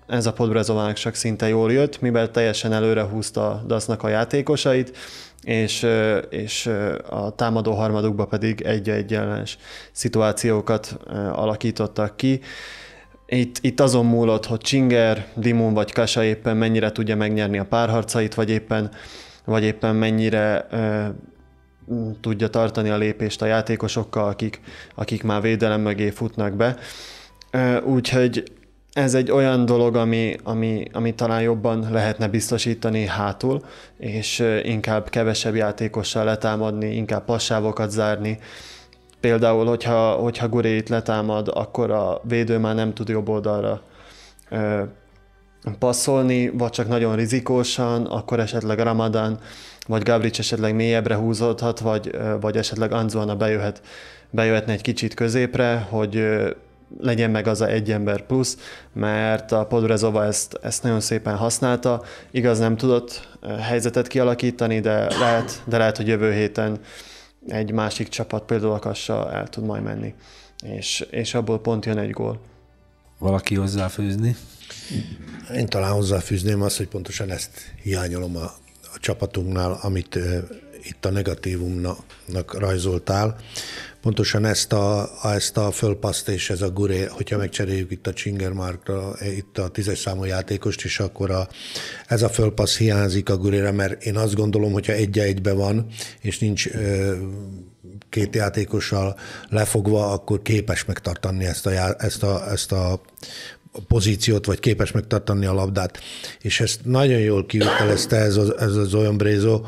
ez a Podbrezovának csak szinte jól jött, mivel teljesen előre húzta a dacnak a játékosait, és, és a támadó harmadukba pedig egy-egy ellenes szituációkat alakítottak ki. Itt, itt azon múlott, hogy Csinger, Dimun vagy Kasa éppen mennyire tudja megnyerni a párharcait, vagy éppen, vagy éppen mennyire ö, tudja tartani a lépést a játékosokkal, akik, akik már védelem mögé futnak be. Ö, úgyhogy ez egy olyan dolog, ami, ami, ami talán jobban lehetne biztosítani hátul, és inkább kevesebb játékossal letámadni, inkább passávokat zárni. Például, hogyha, hogyha Guréit letámad, akkor a védő már nem tud jobb oldalra ö, passzolni, vagy csak nagyon rizikósan, akkor esetleg Ramadan vagy Gabric esetleg mélyebbre húzódhat, vagy, vagy esetleg Anzuana bejöhet, bejöhetne egy kicsit középre, hogy legyen meg az a egy ember plusz, mert a Podbrezova ezt, ezt nagyon szépen használta. Igaz, nem tudott helyzetet kialakítani, de lehet, de lehet, hogy jövő héten egy másik csapat, például a Kassa el tud majd menni. És, és abból pont jön egy gól. Valaki hozzáfűzni? Én talán hozzáfűzném azt, hogy pontosan ezt hiányolom a, a csapatunknál, amit uh, itt a negatívumnak rajzoltál. Pontosan ezt a, ezt a fölpaszt és ez a Guré, hogyha megcseréljük itt a Csingermarkra, itt a tízes számú játékost, és akkor a, ez a fölpassz hiányzik a Gurére, mert én azt gondolom, hogyha egy-egybe van, és nincs ö, két játékossal lefogva, akkor képes megtartani ezt a, ezt a, ezt a pozíciót, vagy képes megtartani a labdát. És ezt nagyon jól kivitelezte ez az, ez az Oyombrezo,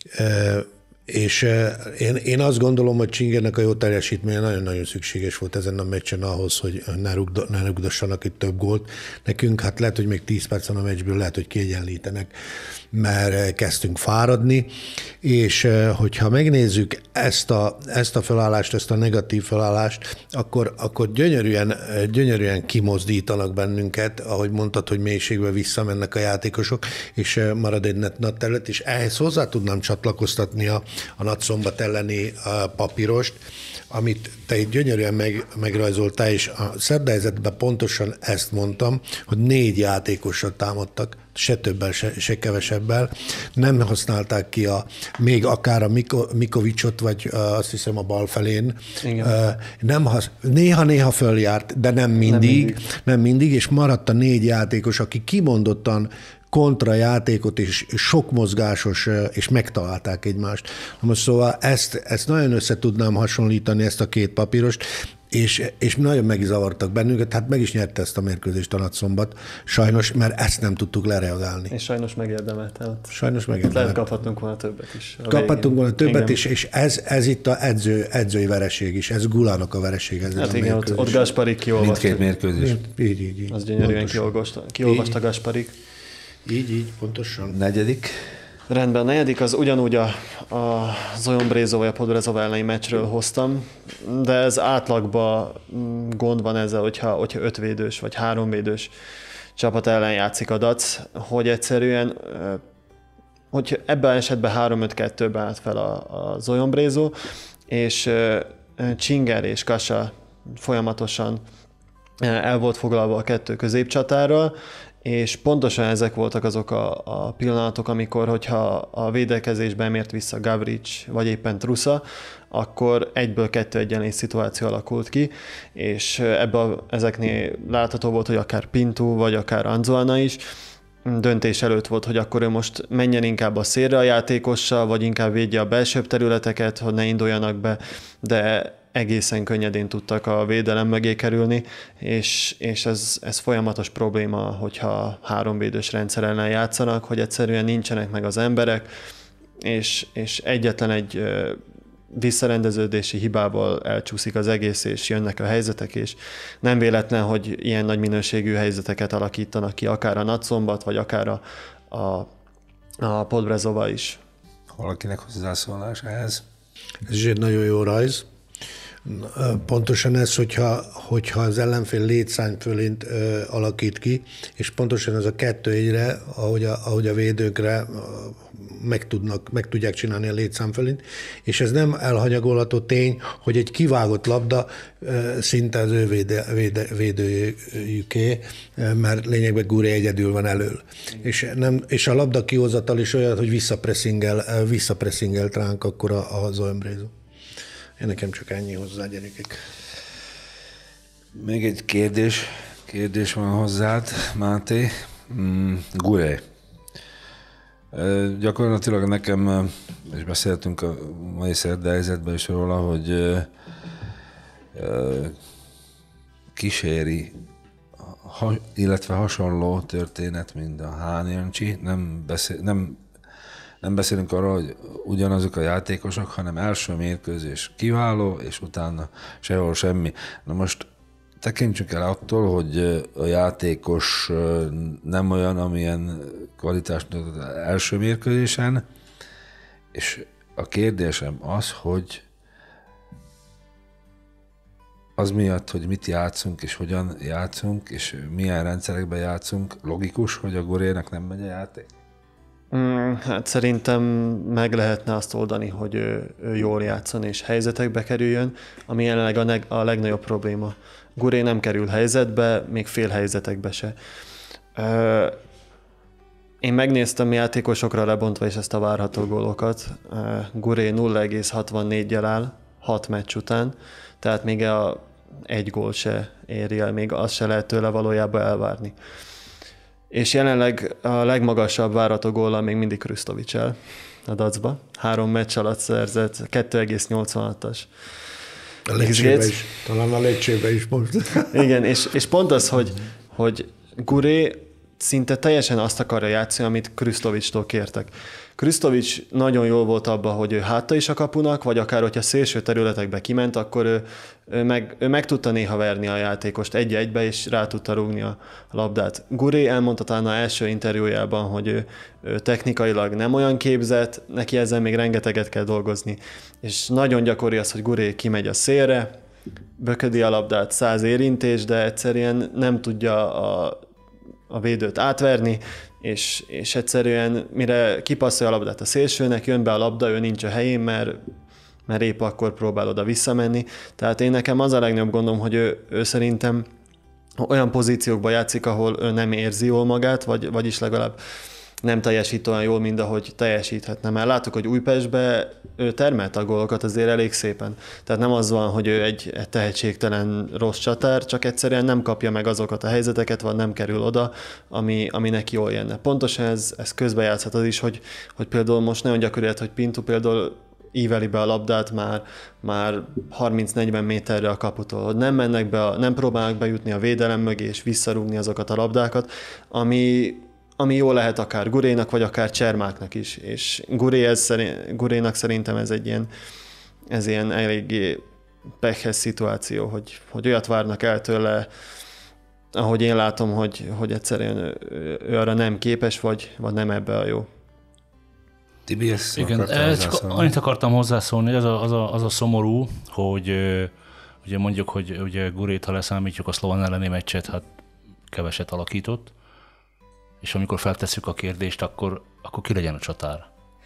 és én, én azt gondolom, hogy Csingernek a jó teljesítménye nagyon-nagyon szükséges volt ezen a meccsen ahhoz, hogy ne, rugd, ne rugdossanak itt több gólt. Nekünk hát lehet, hogy még tíz percen a meccsből lehet, hogy kiegyenlítenek, mert kezdtünk fáradni, és hogyha megnézzük ezt a, ezt a felállást, ezt a negatív felállást, akkor, akkor gyönyörűen, gyönyörűen kimozdítanak bennünket, ahogy mondtad, hogy mélységbe visszamennek a játékosok, és marad egy net terület, és ehhez hozzá tudnám csatlakoztatni a, a Nagyszombat elleni a papírost, amit te itt gyönyörűen meg, megrajzoltál, és a szerdahelyzetben pontosan ezt mondtam, hogy négy játékossal támadtak, se többel, se, se kevesebbel. Nem használták ki a, még akár a Miko, Mikovicsot, vagy uh, azt hiszem a bal felén. Uh, nem hasz, néha-néha följárt, de nem mindig, nem mindig. Nem mindig, és maradt a négy játékos, aki kimondottan kontrajátékot és sok mozgásos, és megtalálták egymást. Most szóval ezt, ezt nagyon össze tudnám hasonlítani, ezt a két papírost, és, és nagyon megzavartak bennünket, hát meg is nyerte ezt a mérkőzést a Nagyszombat, sajnos, mert ezt nem tudtuk lereagálni. És sajnos megérdemelte. Sajnos megérdemelte. Lehet kaphattunk volna többet is. Kaphattunk volna többet, és, és ez, ez itt a edző, edzői vereség is, ez Gulának a vereség. Ez hát igen, ott, ott Gasparik kiolvasta. Mindkét mérkőzés. Így, így, így. Az gyönyörűen kiolvasta, kiolvasta Gasparik. Így, így, pontosan. Negyedik. Rendben, negyedik az ugyanúgy a, a Oyombrezo vagy a Podbrezova elleni meccsről hoztam, de ez átlagban gond van ezzel, hogyha, hogyha ötvédős vagy háromvédős csapat ellen játszik a dac, hogy egyszerűen, hogy ebben esetben három öt kettőben állt fel a, a Oyombrezo, és Csinger és Kasa folyamatosan el volt foglalva a kettő középcsatáról, és pontosan ezek voltak azok a, a pillanatok, amikor, hogyha a védekezésben mért vissza Gabric, vagy éppen Trusa, akkor egyből kettő egyenlés szituáció alakult ki, és ebből ezeknél látható volt, hogy akár Pinto, vagy akár Anzuana is döntés előtt volt, hogy akkor ő most menjen inkább a szélre a játékossal, vagy inkább védje a belsőbb területeket, hogy ne induljanak be, de egészen könnyedén tudtak a védelem mögé kerülni, és, és ez, ez folyamatos probléma, hogyha háromvédős rendszer ellen játszanak, hogy egyszerűen nincsenek meg az emberek, és, és egyetlen egy visszarendeződési hibából elcsúszik az egész, és jönnek a helyzetek, és nem véletlen, hogy ilyen nagy minőségű helyzeteket alakítanak ki, akár a Nagyszombat, vagy akár a, a, a Podbrezova is. Valakinek hozzászólás ehhez? Ez is egy nagyon jó rajz. Pontosan ez, hogyha, hogyha az ellenfél létszám fölint ö, alakít ki, és pontosan ez a kettő egyre, ahogy a, ahogy a védőkre meg, tudnak, meg tudják csinálni a létszám fölint, és ez nem elhanyagolható tény, hogy egy kivágott labda szinte az ő véde, véde, védőjüké, mert lényegben Guré egyedül van elől. És, nem, és a labda kihozatal is olyan, hogy visszapresszingel, visszapresszingelt ránk akkor a, a Zoembrézo. Én nekem csak ennyi hozzá, gyerekek. Még egy kérdés, kérdés van hozzád, Máté. Mm, Guré. E, gyakorlatilag nekem, és beszéltünk a mai szerdahelyzetben is róla, hogy e, e, kíséri, ha, illetve hasonló történet, mint a Hán Jancsi. Nem, beszél, nem, nem beszélünk arról, hogy ugyanazok a játékosok, hanem első mérkőzés kiváló, és utána sehol semmi. Na most tekintsünk el attól, hogy a játékos nem olyan, amilyen kvalitást mutat az első mérkőzésen, és a kérdésem az, hogy az miatt, hogy mit játszunk, és hogyan játszunk, és milyen rendszerekben játszunk, logikus, hogy a Gurének nem megy a játék? Mm, hát szerintem meg lehetne azt oldani, hogy ő, ő jól játszon és helyzetekbe kerüljön, ami jelenleg a, neg- a legnagyobb probléma. Guré nem kerül helyzetbe, még fél helyzetekbe se. Ö, én megnéztem játékosokra lebontva is ezt a várható gólokat. Ö, Guré nulla egész hatvannégyel áll, hat meccs után, tehát még a egy gól se éri el, még azt se lehet tőle valójában elvárni. És jelenleg a legmagasabb várható góllal még mindig Krstovics-el a dacba. Három meccs alatt szerzett kettő egész nyolcvanhatos. A Lecsébe is, talán a Lecsébe is most. Igen, és, és pont az, hogy, hogy Guré szinte teljesen azt akarja játszani, amit Krstovics-tól kértek. Krstovics nagyon jól volt abban, hogy ő hátta is a kapunak, vagy akár, hogyha szélső területekbe kiment, akkor ő, ő, meg, ő meg tudta néha verni a játékost egy-egybe, és rá tudta rúgni a labdát. Guré elmondta talán az első interjújában, hogy ő, ő technikailag nem olyan képzett, neki ezzel még rengeteget kell dolgozni. És nagyon gyakori az, hogy Guré kimegy a szélre, böködi a labdát, száz érintés, de egyszerűen nem tudja a, a védőt átverni, és, és egyszerűen mire kipasszolja a labdát a szélsőnek, jön be a labda, ő nincs a helyén, mert, mert épp akkor próbál oda visszamenni. Tehát én nekem az a legnagyobb gondom, hogy ő, ő szerintem olyan pozíciókban játszik, ahol ő nem érzi jól magát, vagy, vagyis legalább nem teljesít olyan jól, mint ahogy teljesíthetne. Mert láttuk, hogy Újpestben ő termelt a gólokat azért elég szépen. Tehát nem az van, hogy ő egy, egy tehetségtelen rossz csatár, csak egyszerűen nem kapja meg azokat a helyzeteket, vagy nem kerül oda, ami, ami neki jól jönne. Pontosan ez, ez közbejátszhat az is, hogy, hogy például most nagyon gyakori, hogy Pinto például íveli be a labdát már, már harminc-negyven méterre a kaputól, hogy nem mennek be, a, nem próbálnak bejutni a védelem mögé, és visszarúgni azokat a labdákat, ami ami jó lehet akár Gurénak, vagy akár Csermáknak is. És Guré ez szerint, Gurénak szerintem ez egy ilyen, ez ilyen eléggé pekhes szituáció, hogy, hogy olyat várnak el tőle, ahogy én látom, hogy, hogy egyszerűen ő, ő arra nem képes, vagy, vagy nem ebbe a jó. Tibi, ezt Igen, csak annyit akartam hozzászólni, hogy az a, az a, az a szomorú, hogy ugye mondjuk, hogy ugye Gurét, ha leszámítjuk a Szlovan elleni meccset, hát keveset alakított, és amikor feltesszük a kérdést, akkor, akkor ki legyen a csatár?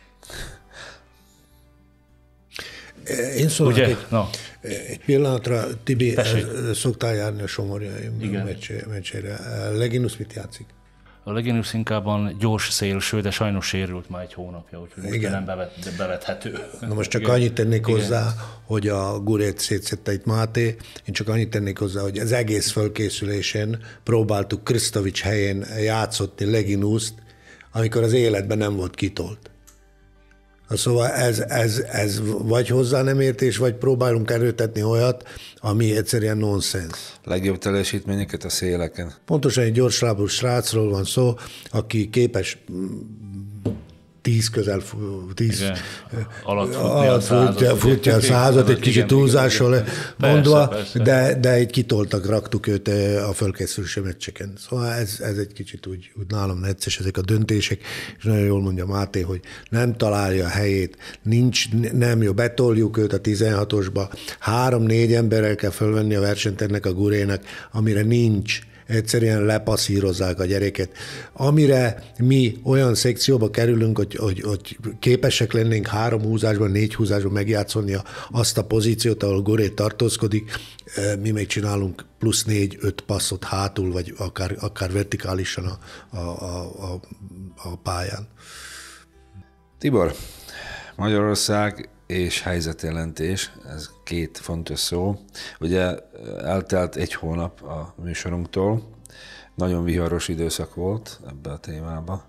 Én szólok egy, no. egy pillanatra, Tibi, Tessék. Szoktál járni a Somorja meccsére. Leginus mit játszik? A Leginus inkább gyors szélső, de sajnos sérült már egy hónapja, úgyhogy most nem bevet, bevethető. Na most csak Igen. annyit tennék Igen. hozzá, hogy a Gurét szétszette itt Máté, én csak annyit tennék hozzá, hogy az egész fölkészülésen próbáltuk Krstovics helyén játszotni Leginust, amikor az életben nem volt kitolt. Szóval ez, ez, ez vagy hozzá nem értés, vagy próbálunk erőtetni olyat, ami egyszerűen nonsens. Legjobb teljesítményeket a széleken. Pontosan egy gyorslábú srácról van szó, aki képes tíz közel, tíz alatt futja, futja a százat, egy kicsit túlzással mondva, persze, persze. De, de egy kitoltak, raktuk őt a fölkészülési meccseken. Szóval ez, ez egy kicsit úgy, úgy nálam necces, ezek a döntések, és nagyon jól mondja Máté, hogy nem találja a helyét, nincs, nem jó, betoljuk őt a tizenhatosba, három-négy emberrel kell fölvenni a versenyt ennek a Gurének, amire nincs egyszerűen lepasszírozzák a gyereket. Amire mi olyan szekcióba kerülünk, hogy, hogy, hogy képesek lennénk három húzásban, négy húzásban megjátszani azt a pozíciót, ahol Goré tartózkodik, mi még csinálunk plusz négy-öt passzot hátul, vagy akár, akár vertikálisan a, a, a, a pályán. Tibor, Magyarország és helyzetjelentés, ez két fontos szó. Ugye eltelt egy hónap a műsorunktól, nagyon viharos időszak volt ebbe a témába.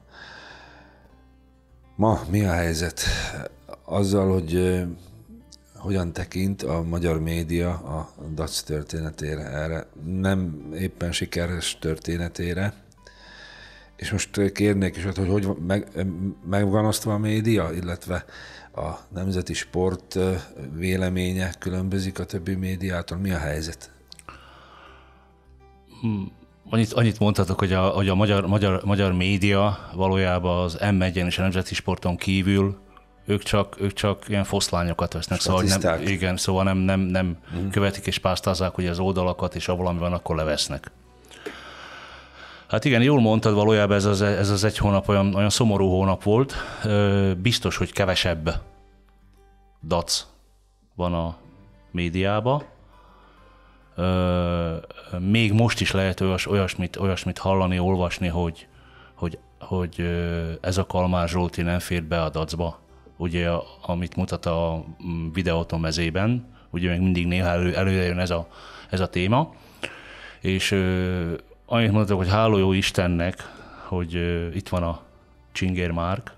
Ma mi a helyzet azzal, hogy hogyan tekint a magyar média a dac történetére, erre nem éppen sikeres történetére? És most kérnék is, hogy hogy meg, meg van osztva a média, illetve a nemzeti sport véleménye különbözik a többi médiától. Mi a helyzet? Annyit, annyit mondhatok, hogy a, hogy a magyar, magyar, magyar média valójában az em egyen és a nemzeti sporton kívül ők csak, ők csak ilyen foszlányokat vesznek. Szóval nem, igen, szóval nem, nem, nem uh-huh. követik és pásztázzák ugye az oldalakat, és ha valami van, akkor levesznek. Hát igen, jól mondtad, valójában ez az, ez az egy hónap olyan, olyan szomorú hónap volt. Biztos, hogy kevesebb dac van a médiában. Még most is lehet olyas, olyasmit, olyasmit hallani, olvasni, hogy, hogy, hogy ez a Kalmár Zsolti nem fér be a dacba. Ugye, amit mutat a videóton mezében, ugye még mindig néha elő, előjön ez a, ez a téma. És annyit mondhatok, hogy háló jó Istennek, hogy uh, itt van a Csinger Márk,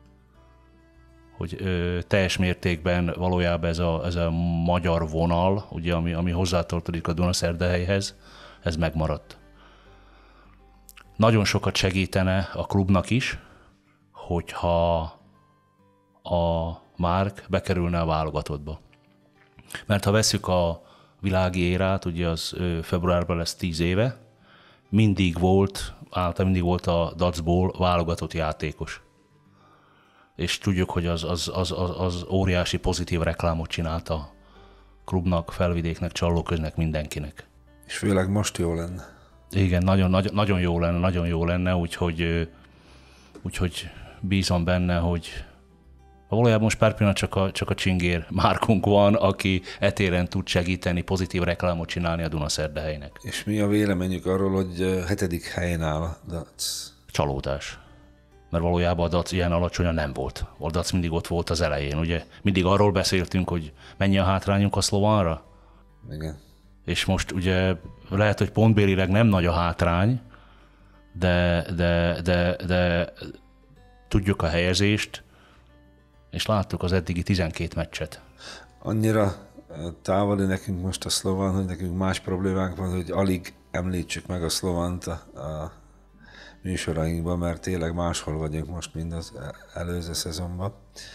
hogy uh, teljes mértékben valójában ez a, ez a magyar vonal, ugye, ami, ami hozzátartozik a Dunaszerdahelyhez, ez megmaradt. Nagyon sokat segítene a klubnak is, hogyha a Márk bekerülne a válogatottba. Mert ha vesszük a világi érát, ugye az uh, februárban lesz tíz éve, mindig volt, általában mindig volt a dacból válogatott játékos. És tudjuk, hogy az, az, az, az, az óriási pozitív reklámot csinált a klubnak, Felvidéknek, Csallóköznek, mindenkinek. És főleg most jó lenne. Igen, nagyon, nagyon, nagyon jó lenne, nagyon jó lenne, úgyhogy, úgyhogy bízom benne, hogy valójában most pár pillanat csak a, csak a Csinger Márkunk van, aki etéren tud segíteni, pozitív reklámot csinálni a Dunaszerdahelynek. És mi a véleményük arról, hogy hetedik helyen áll a dac? Csalódás. Mert valójában a dac ilyen alacsonyan nem volt. A dac mindig ott volt az elején, ugye? Mindig arról beszéltünk, hogy mennyi a hátrányunk a Szlovanra. Igen. És most ugye lehet, hogy pontbérileg nem nagy a hátrány, de, de, de, de tudjuk a helyezést, és láttuk az eddigi tizenkét meccset. Annyira távoli nekünk most a szlovan, hogy nekünk más problémánk van, hogy alig említsük meg a szlovant a, a műsorainkban, mert tényleg máshol vagyunk most, mint az előző szezonban.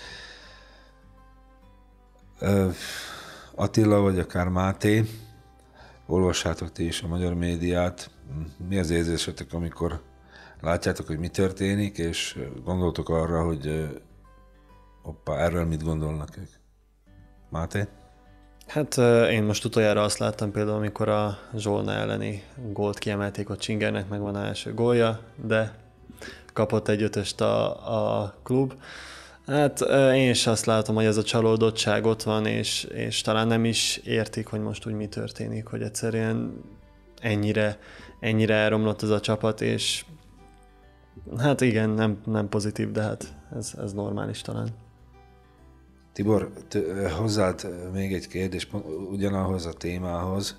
Attila vagy akár Máté, olvassátok ti is a magyar médiát. Mi az érzésetek, amikor látjátok, hogy mi történik, és gondoltok arra, hogy hoppá, erről mit gondolnak ők? Máté? Hát én most utoljára azt láttam például, amikor a Zsolna elleni gólt kiemelték, hogy Csingernek megvan az első gólja, de kapott egy ötöst a, a klub. Hát én is azt látom, hogy ez a csalódottság ott van, és, és talán nem is értik, hogy most úgy mi történik, hogy egyszerűen ennyire, ennyire elromlott ez a csapat, és hát igen, nem, nem pozitív, de hát ez, ez normális talán. Tibor, t- hozzád még egy kérdés, ugyanahoz a témához.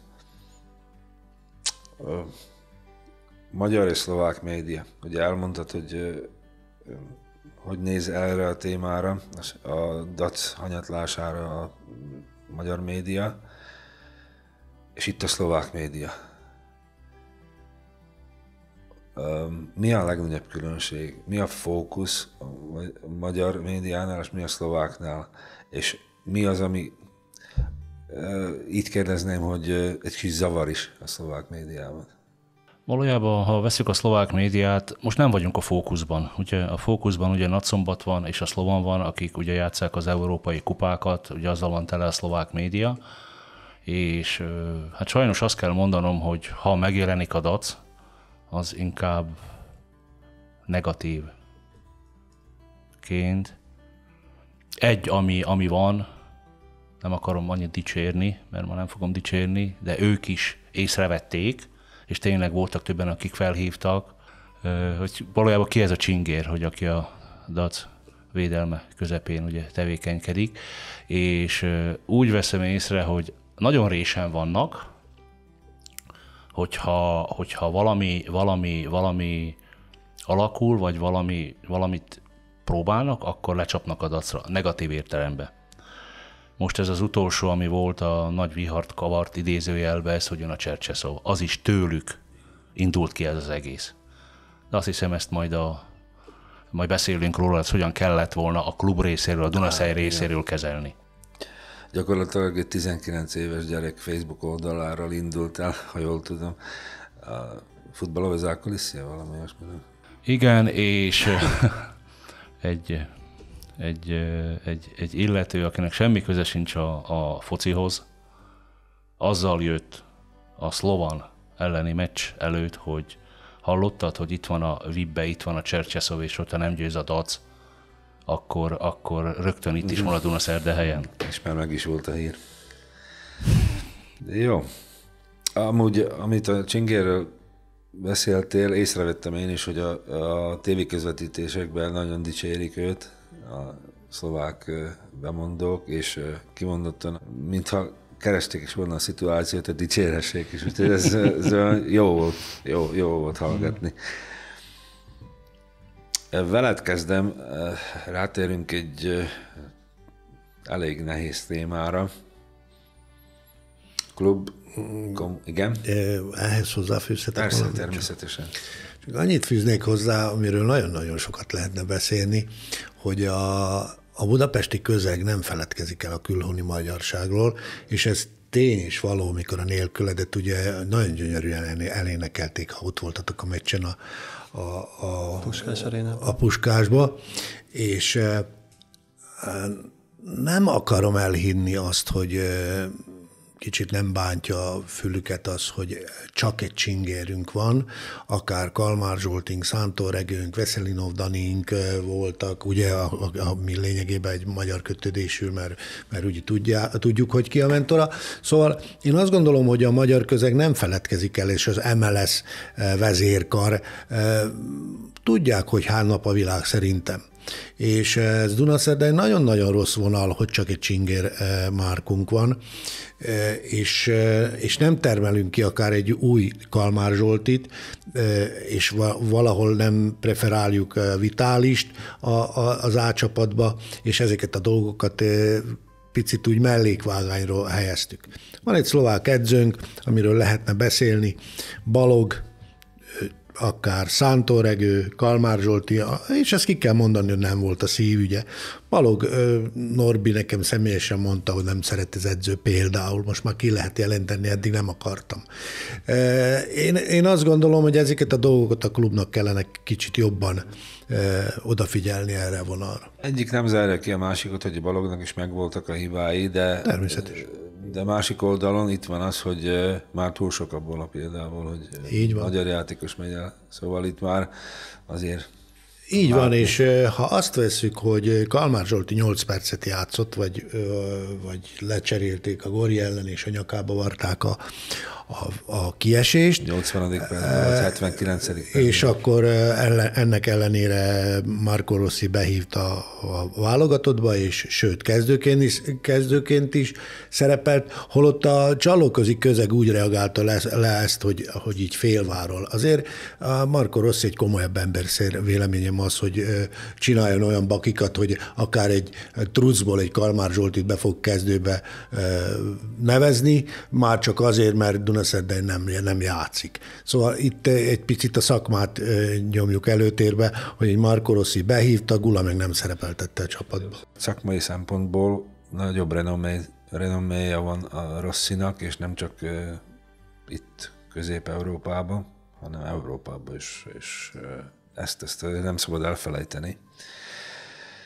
Magyar és szlovák média. Ugye elmondtad, hogy hogy néz erre a témára, a dac hanyatlására a magyar média, és itt a szlovák média. Mi a legnagyobb különbség? Mi a fókusz a magyar médiánál, és mi a szlováknál? És mi az, ami... Így kérdezném, hogy egy kis zavar is a szlovák médiában. Valójában, ha veszük a szlovák médiát, most nem vagyunk a fókuszban. Ugye a fókuszban ugye Nagyszombat van, és a Szlovan van, akik ugye játsszák az európai kupákat, ugye azzal van tele a szlovák média, és hát sajnos azt kell mondanom, hogy ha megjelenik a dac, az inkább negatív ként. Egy, ami, ami van, nem akarom annyit dicsérni, mert ma nem fogom dicsérni, de ők is észrevették, és tényleg voltak többen, akik felhívtak, hogy valójában ki ez a csingér, hogy aki a dac védelme közepén ugye tevékenykedik, és úgy veszem észre, hogy nagyon résen vannak, hogyha, hogyha valami, valami, valami alakul, vagy valami, valamit próbálnak, akkor lecsapnak a dacra, negatív értelemben. Most ez az utolsó, ami volt, a nagy vihart kavart idézőjelbe, ez, hogy jön a Csercseszov. Az is tőlük indult ki ez az egész. De azt hiszem, ezt majd, a, majd beszélünk róla, hogy hogyan kellett volna a klub részéről, a Dunaszej részéről kezelni. Gyakorlatilag egy tizenkilenc éves gyerek Facebook oldaláról indult el, ha jól tudom. A futballové zákulissia, valami olyasmi. Igen, és egy, egy, egy, egy illető, akinek semmi köze sincs a, a focihoz, azzal jött a Szlovan elleni meccs előtt, hogy hallottad, hogy itt van a vé i pé-be, itt van a Csercseszov, és hogyha nem győz a dac, akkor, akkor rögtön itt is van a Dunaszerdahelyen. És már meg is volt a hír. Jó. Amúgy, amit a csingérről beszéltél, észrevettem én is, hogy a, a tévéközvetítésekben nagyon dicsérik őt, a szlovák bemondók, és kimondottan, mintha keresték is volna a szituációt, hogy dicsérhessék is, úgyhogy ez, ez jó volt, jó, jó volt hallgatni. Veled kezdem, rátérünk egy elég nehéz témára. Klub, kom, igen? Ehhez hozzáfűzhetek Persze, valamit? természetesen. Csak annyit fűznék hozzá, amiről nagyon-nagyon sokat lehetne beszélni, hogy a, a budapesti közeg nem feledkezik el a külhoni magyarságról, és ez tény és való, mikor a nélküledet ugye nagyon gyönyörűen elénekelték, ha ott voltatok a meccsen a, a, a, Puskás a Puskásba, és nem akarom elhinni azt, hogy kicsit nem bántja a fülüket az, hogy csak egy csingérünk van, akár Kalmár Zsoltink, Szántó Regőnk, Veszelinov Danink voltak, ugye, a, a, a, mi lényegében egy magyar kötődésű, mert, mert úgy tudja, tudjuk, hogy ki a mentora. Szóval én azt gondolom, hogy a magyar közeg nem feledkezik el, és az em el es vezérkar tudják, hogy hány nap a világ szerintem. És ez Dunaszerdahelyen nagyon-nagyon rossz vonal, hogy csak egy csingér márkunk van, és, és nem termelünk ki akár egy új Kalmár Zsoltit, és valahol nem preferáljuk Vitálist az A csapatba, és ezeket a dolgokat picit úgy mellékvágányról helyeztük. Van egy szlovák edzőnk, amiről lehetne beszélni, Balog, akár Szántó Regő, Kalmár Zsolti, és ezt ki kell mondani, hogy nem volt a szívügye. Balog Norbi nekem személyesen mondta, hogy nem szeret az edző például, most már ki lehet jelenteni, eddig nem akartam. Én, én azt gondolom, hogy ezeket a dolgokat a klubnak kellene kicsit jobban odafigyelni erre a vonalra. Egyik nem zárja ki a másikot, hogy a Balognak is megvoltak a hibái, de, természetes. De másik oldalon itt van az, hogy már túl sok abból a példából, hogy így van. Magyar játékos megy el. Szóval itt már azért... Így van, látni. És ha azt vesszük, hogy Kalmár Zsolti nyolc percet játszott, vagy, vagy lecserélték a Gori ellen, és a nyakába varták a, a, a kiesést. nyolcvanadik perc, hetvenkilencedik perc. És akkor ennek ellenére Marco Rossi behívta a válogatottba, és sőt, kezdőként is, kezdőként is szerepelt, holott a csalóközi közeg úgy reagálta le, le ezt, hogy, hogy így félváról. Azért a Marco Rossi egy komolyabb ember, véleményem az, hogy csináljon olyan bakikat, hogy akár egy trucból egy Kalmár Zsoltit be fog kezdőbe nevezni, már csak azért, mert Dunaszerdahelyen nem, nem játszik. Szóval itt egy picit a szakmát nyomjuk előtérbe, hogy egy Marco Rossi behívta, Gula meg nem szerepeltette a csapatba. Szakmai szempontból nagyobb renomé, renoméja van a Rossinak, és nem csak uh, itt Közép-Európában, hanem Európában is, és uh, ezt, ezt nem szabad elfelejteni.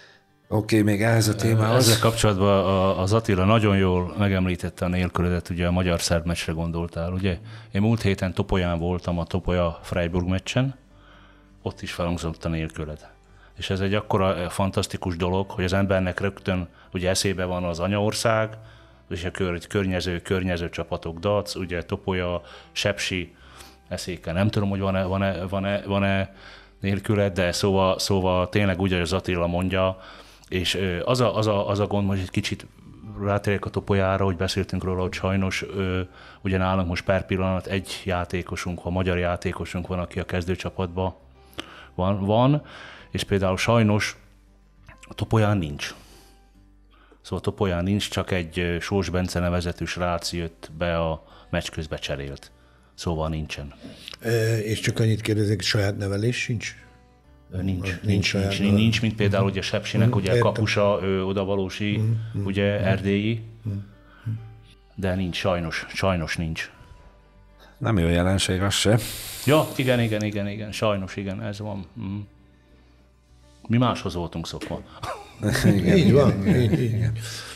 Oké, okay, még ehhez a témához. Ezzel kapcsolatban az Attila nagyon jól megemlítette a nélküledet, ugye a magyar-szerb meccsre gondoltál, ugye? Én múlt héten Topolyán voltam a Topolya-Freiburg meccsen, ott is felhangzott a nélküled. És ez egy akkora fantasztikus dolog, hogy az embernek rögtön ugye eszébe van az anyaország, és a kör, környező, környező csapatok, Dac, ugye Topolya, Sepsi, eszéken. Nem tudom, hogy van-e, van-e, van-e, van-e nélküled, de szóval, szóval tényleg úgy, hogy az Attila mondja, és az a, az a, az a gond, hogy egy kicsit rátérjek a Topolyára, hogy beszéltünk róla, hogy sajnos ugye nálunk most per pillanat egy játékosunk, a magyar játékosunk van, aki a kezdőcsapatban van, van, és például sajnos a Topolyán nincs. Szóval a Topolyán nincs, csak egy Sós Bence nevezetű srác jött be a meccs közbe cserélt. Szóval nincsen. E, és csak annyit kérdezek, saját nevelés sincs? Nincs, nincs, nincs, nincs, nincs, nincs, mint például ugye Sepsinek, ugye értem. Kapusa, ő odavalósi, mm, ugye mm, erdélyi, mm, de nincs, sajnos, sajnos nincs. Nem jó jelenség az se. Ja, igen, igen, igen, igen, sajnos igen, ez van. Mm. Mi máshoz voltunk szokva. Igen, így van. Igen, igen, igen.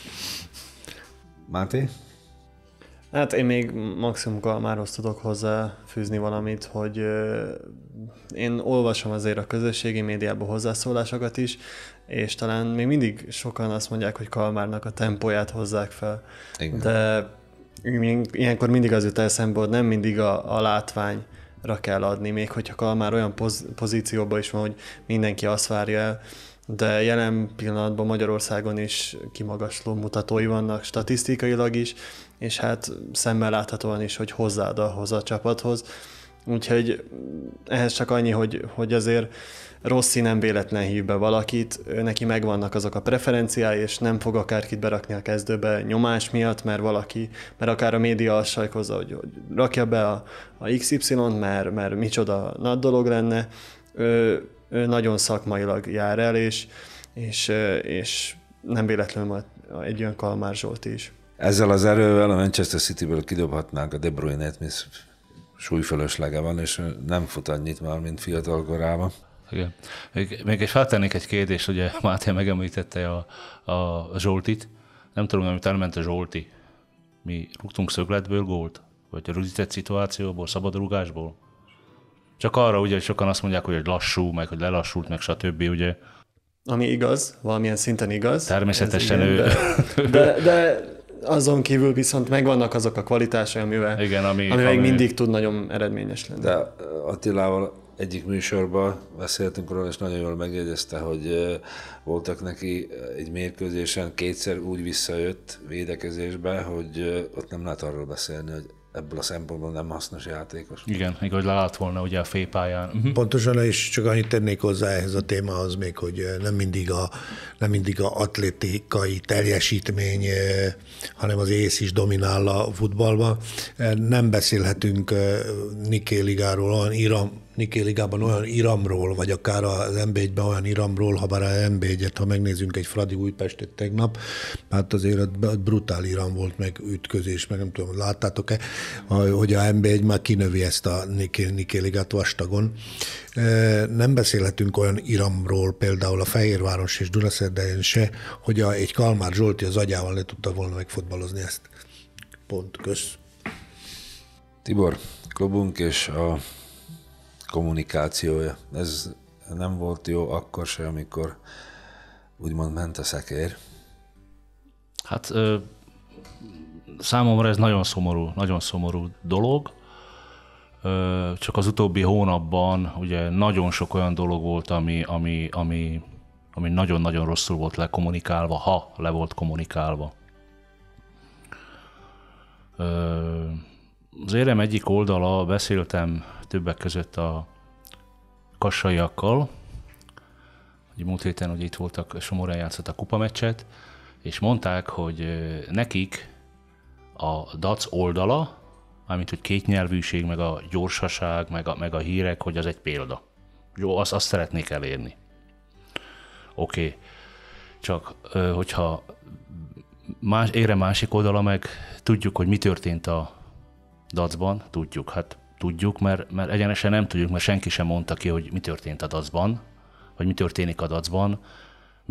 Máté? Hát én még maximum Kalmárhoz tudok hozzáfűzni valamit, hogy én olvasom azért a közösségi médiában hozzászólásokat is, és talán még mindig sokan azt mondják, hogy Kalmárnak a tempóját hozzák fel. Igen. De ilyenkor mindig az jut eszembe, hogy nem mindig a, a látványra kell adni, még hogyha Kalmár olyan poz, pozícióban is van, hogy mindenki azt várja el, de jelen pillanatban Magyarországon is kimagasló mutatói vannak statisztikailag is, és hát szemmel láthatóan is, hogy hozzáad ahhoz a csapathoz. Úgyhogy ehhez csak annyi, hogy, hogy azért Rossi nem véletlen hív be valakit, neki megvannak azok a preferenciái, és nem fog akárkit berakni a kezdőbe nyomás miatt, mert valaki, mert akár a média azt sajkozza, hogy, hogy rakja be a, a iksz ipszilont, mert, mert micsoda nagy dolog lenne. Ő, ő nagyon szakmailag jár el, és, és, és nem véletlenül egy olyan Kalmár Zsolti is. Ezzel az erővel a Manchester Cityből kidobhatnánk a De Bruyne-t, mi súlyfölöslege van, és nem fut annyit már, mint fiatal korában. Igen. Még, még egy feltennék egy kérdést, ugye Máté megemlítette a, a Zsoltit. Nem tudom, amit elment a Zsolti. Mi rúgtunk szögletből gólt? Vagy rögzített szituációból, szabadrúgásból? Csak arra, ugye, hogy sokan azt mondják, hogy lassú, meg hogy lelassult, meg stb. Ugye. Ami igaz, valamilyen szinten igaz. Természetesen igen, ő... De, de, de azon kívül viszont megvannak azok a kvalitásai, amivel, igen, ami, ami még ami... mindig tud nagyon eredményes lenni. De Attilával egyik műsorban beszéltünk róla, és nagyon jól megjegyezte, hogy voltak neki egy mérkőzésen, kétszer úgy visszajött védekezésbe, hogy ott nem lehet arról beszélni, hogy ebből a szempontból nem hasznos játékos. Igen, még hogy lelát volna ugye a félpályán. Uh-huh. Pontosan, és csak annyit tennék hozzá ehhez a témához még, hogy nem mindig a, nem mindig a atlétikai teljesítmény, hanem az ész is dominál a futballban. Nem beszélhetünk Niké ligáról, olyan Iram, Niké ligában olyan iramról, vagy akár az en bé egyben olyan iramról, ha bár az en bé egyet, ha megnézzünk egy Fradi Újpestet tegnap, hát azért brutál iram volt, meg ütközés, meg nem tudom, láttátok-e, hogy a en bé egy már kinövi ezt a Niké, Niké ligát vastagon. Nem beszélhetünk olyan iramról, például a Fehérváros és Dunaszerdahelyen se, hogy a, egy Kalmár Zsolti az agyával le tudta volna megfotbalozni ezt. Pont, kösz. Tibor, klubunk és a kommunikációja. Ez nem volt jó akkor se, amikor úgymond ment a szekér. Hát ö, számomra ez nagyon szomorú, nagyon szomorú dolog. Ö, csak az utóbbi hónapban ugye nagyon sok olyan dolog volt, ami, ami, ami, ami nagyon-nagyon rosszul volt lekommunikálva, ha le volt kommunikálva. Ö, az érem egyik oldala, beszéltem többek között a kassaiakkal, hogy múlt héten hogy itt voltak, Somorán játszott a kupameccset, és mondták, hogy nekik a dac oldala, mármint hogy kétnyelvűség, meg a gyorsaság, meg a, meg a hírek, hogy az egy példa. Jó, azt, azt szeretnék elérni. Oké, okay. Csak hogyha más, ére másik oldala meg tudjuk, hogy mi történt a dacban, tudjuk, hát tudjuk, mert, mert egyenesen nem tudjuk, mert senki sem mondta ki, hogy mi történt a dacban, vagy mi történik a dacban.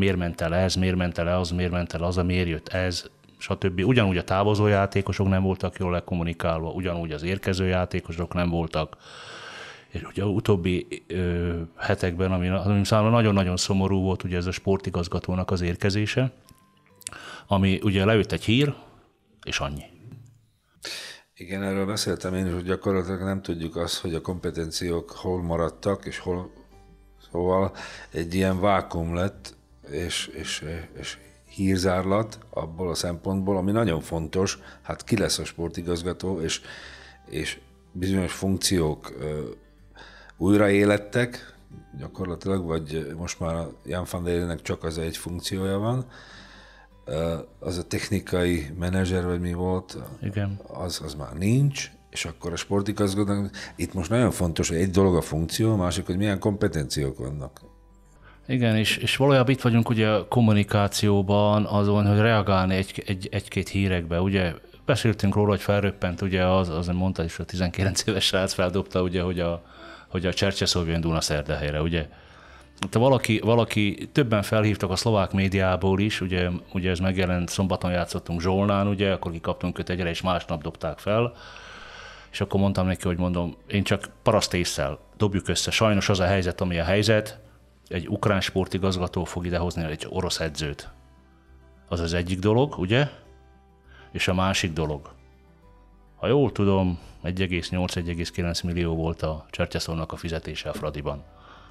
miért ment el ez, miért ment el az, miért ment el az, miért jött ez, stb. Ugyanúgy a távozó játékosok nem voltak jól lekommunikálva, ugyanúgy az érkező játékosok nem voltak. És ugye utóbbi ö, hetekben, ami, ami számomra nagyon-nagyon szomorú volt, ugye ez a sportigazgatónak az érkezése, ami ugye lejött egy hír, és annyi. Igen, erről beszéltem én is, hogy gyakorlatilag nem tudjuk azt, hogy a kompetenciók hol maradtak, és hol, szóval egy ilyen vákum lett, és, és, és hírzárlat abból a szempontból, ami nagyon fontos, hát ki lesz a sportigazgató, és, és bizonyos funkciók ö, újraélettek gyakorlatilag, vagy most már Jan van der Leynek csak az egy funkciója van, az a technikai menedzser, vagy mi volt, igen. Az, az már nincs, és akkor a sportigazgatónak, itt most nagyon fontos, hogy egy dolog a funkció, a másik, hogy milyen kompetenciók vannak. Igen, és, és valójában itt vagyunk ugye a kommunikációban azon, hogy reagálni egy, egy, egy-két hírekbe, ugye beszéltünk róla, hogy felröppent, ugye az, az mondta is, a tizenkilenc éves srác feldobta, ugye, hogy a, hogy a Csercseszov jön Dunaszerdehelyre, ugye. De valaki, valaki, többen felhívtak a szlovák médiából is, ugye, ugye ez megjelent, szombaton játszottunk Zsolnán, ugye, akkor kikaptunk öt egyre, és másnap dobták fel, és akkor mondtam neki, hogy mondom, én csak paraszt ésszel dobjuk össze. Sajnos az a helyzet, ami a helyzet, egy ukrán sportigazgató fog idehozni egy orosz edzőt. Az az egyik dolog, ugye? És a másik dolog. Ha jól tudom, egy egész nyolc - egy egész kilenc millió volt a Csercseszovnak a fizetése a Fradiban.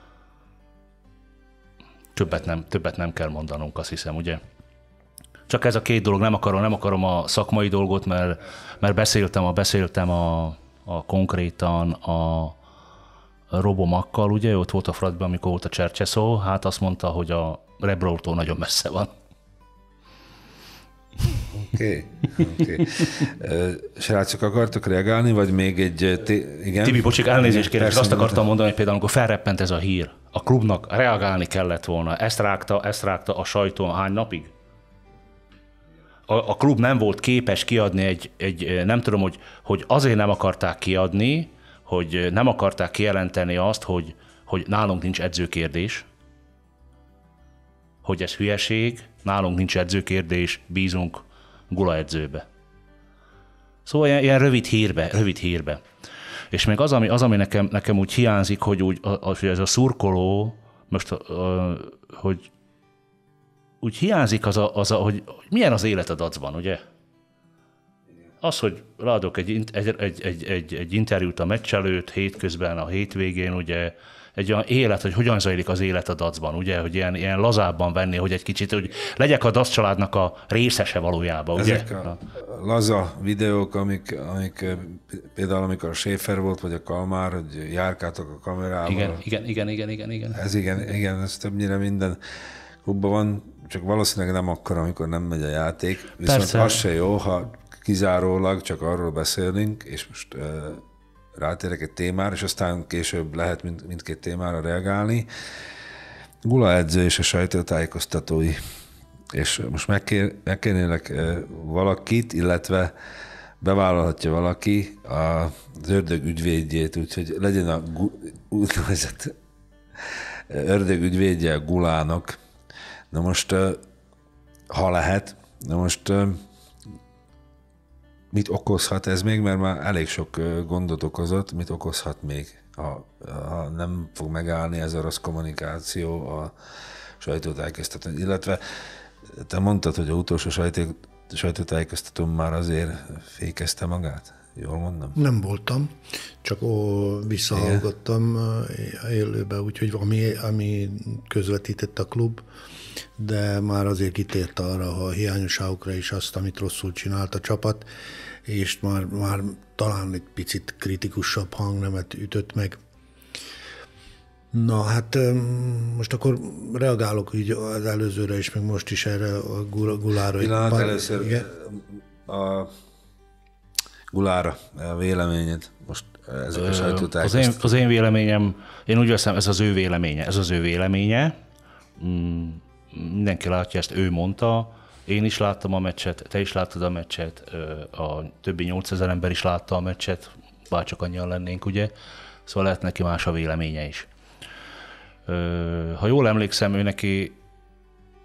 Többet nem, többet nem kell mondanunk, azt hiszem, ugye? Csak ez a két dolog, nem akarom, nem akarom a szakmai dolgot, mert, mert beszéltem, a, beszéltem a, a konkrétan a Robomakkal, ugye, ott volt a Fradiban, amikor volt a Csercseszov, hát azt mondta, hogy a Rebrótól nagyon messze van. Oké, okay, oké. Okay. Srácok, akartok reagálni, vagy még egy... T- igen? Tibi, bocsik, elnézést kérek, és azt akartam mondani, hogy például amikor felreppent ez a hír, a klubnak reagálni kellett volna. Ezt rágta, ezt rágta a sajtó hány napig? A, a klub nem volt képes kiadni egy, egy nem tudom, hogy, hogy azért nem akarták kiadni, hogy nem akarták kijelenteni azt, hogy, hogy nálunk nincs edzőkérdés, hogy ez hülyeség, nálunk nincs edzőkérdés, bízunk Gula edzőbe. Szóval ilyen, ilyen rövid hírbe, rövid hírbe. És még az, ami, az, ami nekem, nekem úgy hiányzik, hogy, úgy, az, hogy ez a szurkoló, most, uh, hogy úgy hiányzik az, a, az a, hogy milyen az élet a dacban, ugye? Az, hogy ráadok egy, egy, egy, egy, egy, egy interjút a meccs előtt, hétközben, a hétvégén, ugye, egy olyan élet, hogy hogyan zajlik az élet a dacban, ugye, hogy ilyen, ilyen lazábban venni, hogy egy kicsit, hogy legyek a dac családnak a részese valójában, ugye? Ezek a laza videók, amik, amik például amikor a Schäfer volt, vagy a Kalmár, hogy járkáltak a kamerával. Igen, igen, igen, igen, igen, igen. Ez igen, igen, ez többnyire minden klubban van, csak valószínűleg nem akkor, amikor nem megy a játék. Viszont Persze. Az se jó, ha kizárólag csak arról beszélünk, és most uh, rátérek egy témára, és aztán később lehet mind, mindkét témára reagálni. Gula edző és a sajtótájékoztatói. És most megkér, megkérnélek uh, valakit, illetve bevállalhatja valaki az ördög ügyvédjét, úgyhogy legyen a úgynevezett ördög ügyvédje a Gulának. Na most, uh, ha lehet, na most uh, mit okozhat ez még, mert már elég sok gondot okozott, mit okozhat még, ha, ha nem fog megállni ez a rossz kommunikáció a sajtótájékoztatón. Illetve te mondtad, hogy a utolsó sajtó, sajtótájékoztatón már azért fékezte magát? Jól mondom? Nem voltam, csak ó, visszahallgattam élőbe, úgyhogy ami, ami közvetített a klub, de már azért kitért arra a hiányosságokra is azt, amit rosszul csinált a csapat, és már, már talán egy picit kritikusabb hangnemet ütött meg. Na hát most akkor reagálok így az előzőre is, meg most is erre a Gulára. Pillanat, először igen? a Gulára a véleményed most ezek a sajtótájékoztatók. Az én, az én véleményem, én úgy veszem, ez az ő véleménye, ez az ő véleménye. Mindenki látja ezt, ő mondta, én is láttam a meccset, te is láttad a meccset, a többi nyolcezer ember is látta a meccset, bárcsak annyian lennénk, ugye? Szóval lehet neki más a véleménye is. Ha jól emlékszem, ő neki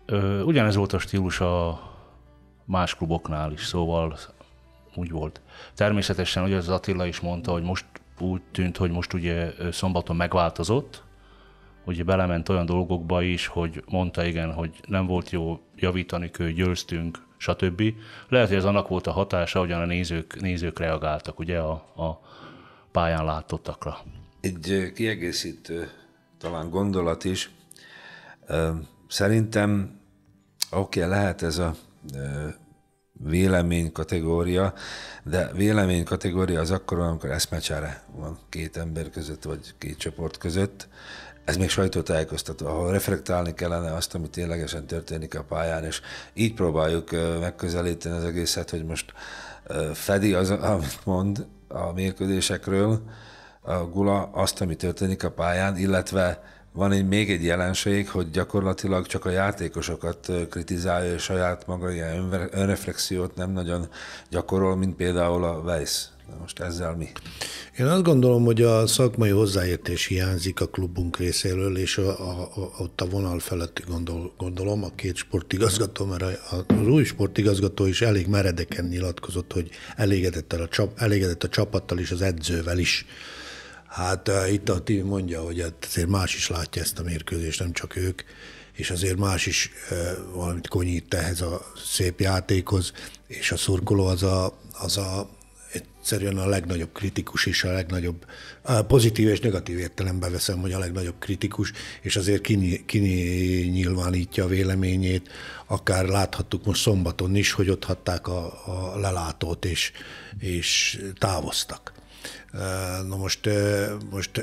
Ugyanez volt a stílus a más kluboknál is, szóval úgy volt. Természetesen, ugye az Attila is mondta, hogy most úgy tűnt, hogy most ugye szombaton megváltozott, ugye belement olyan dolgokba is, hogy mondta igen, hogy nem volt jó javítani, kő, győztünk, stb. Lehet, hogy ez annak volt a hatása, hogyan a nézők, nézők reagáltak ugye a, a pályán látottakra. Egy kiegészítő talán gondolat is. Szerintem oké, okay, lehet ez a vélemény kategória, de vélemény kategória az akkor, amikor eszmecsere van két ember között, vagy két csoport között. Ez még sajtótájékoztató, ahol reflektálni kellene azt, ami ténylegesen történik a pályán, és így próbáljuk megközelíteni az egészet, hogy most fedi az, amit mond a mérkőzésekről a Gula, azt, ami történik a pályán, illetve van egy, még egy jelenség, hogy gyakorlatilag csak a játékosokat kritizálja, és saját maga ilyen önreflexiót nem nagyon gyakorol, mint például a Weiss. Na most ezzel mi? Én azt gondolom, hogy a szakmai hozzáértés hiányzik a klubunk részéről, és a, a, a, ott a vonal feletti gondol, gondolom, a két sportigazgató, mert az új sportigazgató is elég meredeken nyilatkozott, hogy elégedett a, csap, elégedett a csapattal és az edzővel is. Hát itt a Tibi mondja, hogy azért más is látja ezt a mérkőzést, nem csak ők, és azért más is valamit konyít ehhez a szép játékhoz, és a szurkoló az a, az a egyszerűen a legnagyobb kritikus is, a legnagyobb, a pozitív és negatív értelemben veszem, hogy a legnagyobb kritikus, és azért kinyilvánítja a véleményét, akár láthattuk most szombaton is, hogy ott hagyták a, a lelátót, és, és távoztak. Na most, most,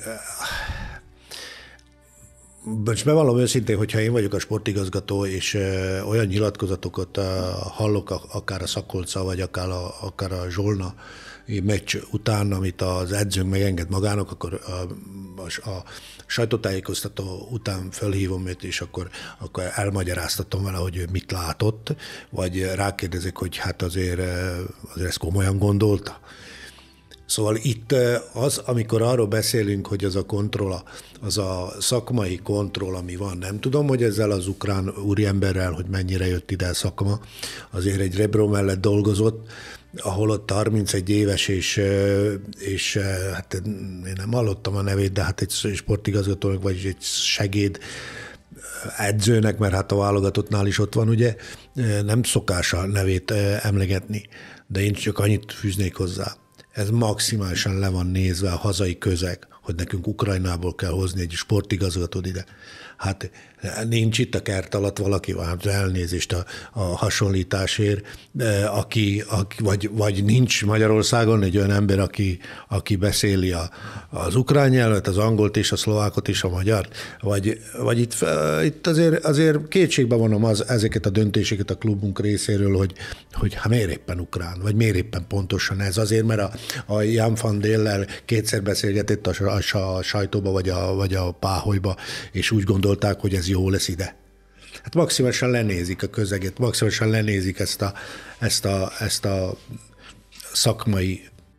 most bevallom őszintén, hogyha én vagyok a sportigazgató, és olyan nyilatkozatokat hallok, akár a Szakolca, vagy akár a, akár a Zsolna meccs után, amit az edzőnk megenged magának, akkor a, a, a sajtótájékoztató után felhívom őt, és akkor, akkor elmagyaráztatom vele, hogy ő mit látott, vagy rákérdezek, hogy hát azért, azért ezt komolyan gondolta. Szóval itt az, amikor arról beszélünk, hogy az a kontroll, az a szakmai kontroll, ami van, nem tudom, hogy ezzel az ukrán úriemberrel, hogy mennyire jött ide a szakma, azért egy Rebro mellett dolgozott, ahol ott harmincegy éves, és, és hát én nem hallottam a nevét, de hát egy sportigazgatónak, vagy egy segéd edzőnek, mert hát a válogatottnál is ott van, ugye, nem szokás a nevét emlegetni, de én csak annyit fűznék hozzá. Ez maximálisan le van nézve a hazai közeg, hogy nekünk Ukrajnából kell hozni egy sportigazgatót ide. Hát nincs itt a kert alatt valaki, hát elnézést a, a hasonlításért, aki, aki, vagy, vagy nincs Magyarországon egy olyan ember, aki, aki beszéli a, az ukrán nyelvet, az angolt és a szlovákot és a magyart, vagy, vagy itt, itt azért, azért kétségben vonom az, ezeket a döntéseket a klubunk részéről, hogy, hogy hát miért éppen ukrán, vagy miért éppen pontosan ez. Azért, mert a, a Jan van Déllel kétszer beszélgetett a, a, a sajtóba, vagy a, vagy a Páholyba, és úgy gondolták, hogy ez jó lesz ide. Hát maximálisan lenézik a közeget, maximálisan lenézik ezt a, ezt a, ezt a szakmai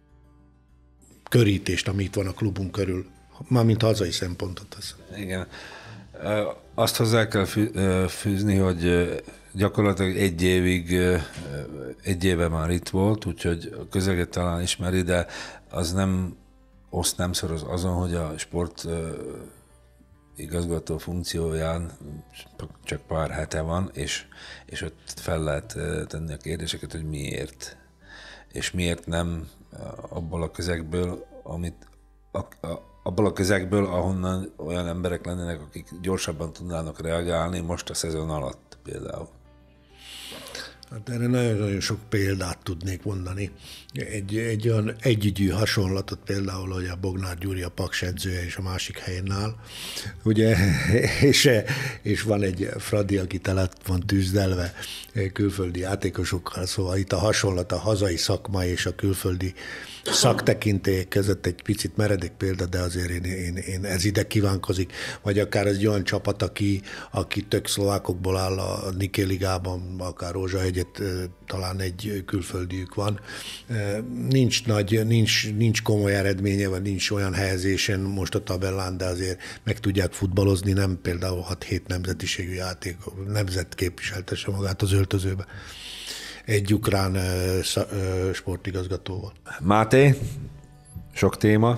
körítést, ami itt van a klubunk körül, mármint hazai szempontot. Az. Igen. Azt hozzá kell fűzni, hogy gyakorlatilag egy évig, egy éve már itt volt, úgyhogy a közeget talán ismeri, de az nem oszt nem szoroz azon, hogy a sport igazgató funkcióján csak pár hete van, és, és ott fel lehet tenni a kérdéseket, hogy miért. És miért nem abból a közegből, amit, a, a, abból a közegből, ahonnan olyan emberek lennének, akik gyorsabban tudnának reagálni most a szezon alatt például. Hát erre nagyon-nagyon sok példát tudnék mondani. Egy, egy olyan együgyű hasonlatot például, hogy a Bognár Gyuri a Paks edzője és a másik helyen áll, ugye, és, és van egy Fradi, aki tele van tűzdelve külföldi játékosokkal, szóval itt a hasonlat a hazai szakma és a külföldi szaktekintélyek között egy picit meredek példa, de azért én, én, én ez ide kívánkozik, vagy akár egy olyan csapat, aki, aki tök szlovákokból áll a Nike ligában, akár Rózsahegyet, talán egy külföldiük van. Nincs nagy, nincs, nincs komoly eredménye, vagy nincs olyan helyezésen most a tabellán, de azért meg tudják futballozni, nem például hat-hét nemzetiségű játék, nemzet képviseltesse magát az öltözőbe. Egy ukrán sportigazgatóval. Máté, sok téma.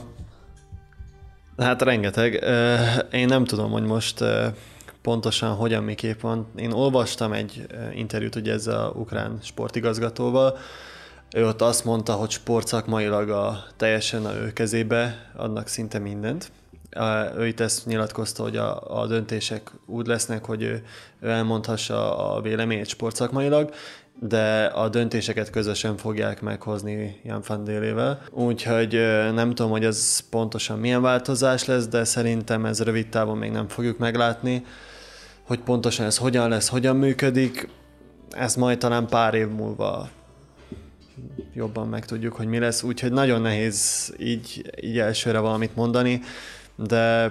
Hát rengeteg. Én nem tudom, hogy most pontosan hogyan, miképp van. Én olvastam egy interjút ugye ezzel a ukrán sportigazgatóval. Ő ott azt mondta, hogy sportszakmailag a, teljesen a ő kezébe adnak szinte mindent. Ő itt ezt nyilatkozta, hogy a, a döntések úgy lesznek, hogy ő, ő elmondhassa a véleményét sportszakmailag, de a döntéseket közösen fogják meghozni Jan van Délével. Úgyhogy nem tudom, hogy ez pontosan milyen változás lesz, de szerintem ez rövid távon még nem fogjuk meglátni, hogy pontosan ez hogyan lesz, hogyan működik. Ezt majd talán pár év múlva jobban megtudjuk, hogy mi lesz. Úgyhogy nagyon nehéz így, így elsőre valamit mondani, de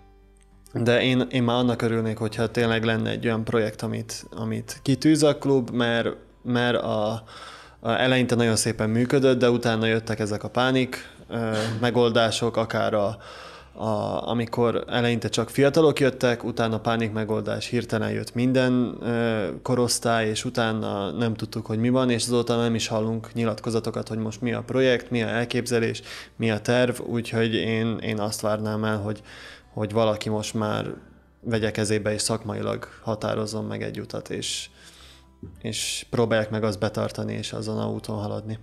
De én, én már annak örülnék, hogyha tényleg lenne egy olyan projekt, amit, amit kitűz a klub, mert, mert a, a eleinte nagyon szépen működött, de utána jöttek ezek a pánik ö, megoldások, akár a, a, amikor eleinte csak fiatalok jöttek, utána pánik megoldás, hirtelen jött minden ö, korosztály, és utána nem tudtuk, hogy mi van, és azóta nem is hallunk nyilatkozatokat, hogy most mi a projekt, mi a elképzelés, mi a terv, úgyhogy én, én azt várnám el, hogy hogy valaki most már vegye kezébe és szakmailag határozzon meg egy utat, és, és próbálják meg azt betartani, és azon a úton haladni.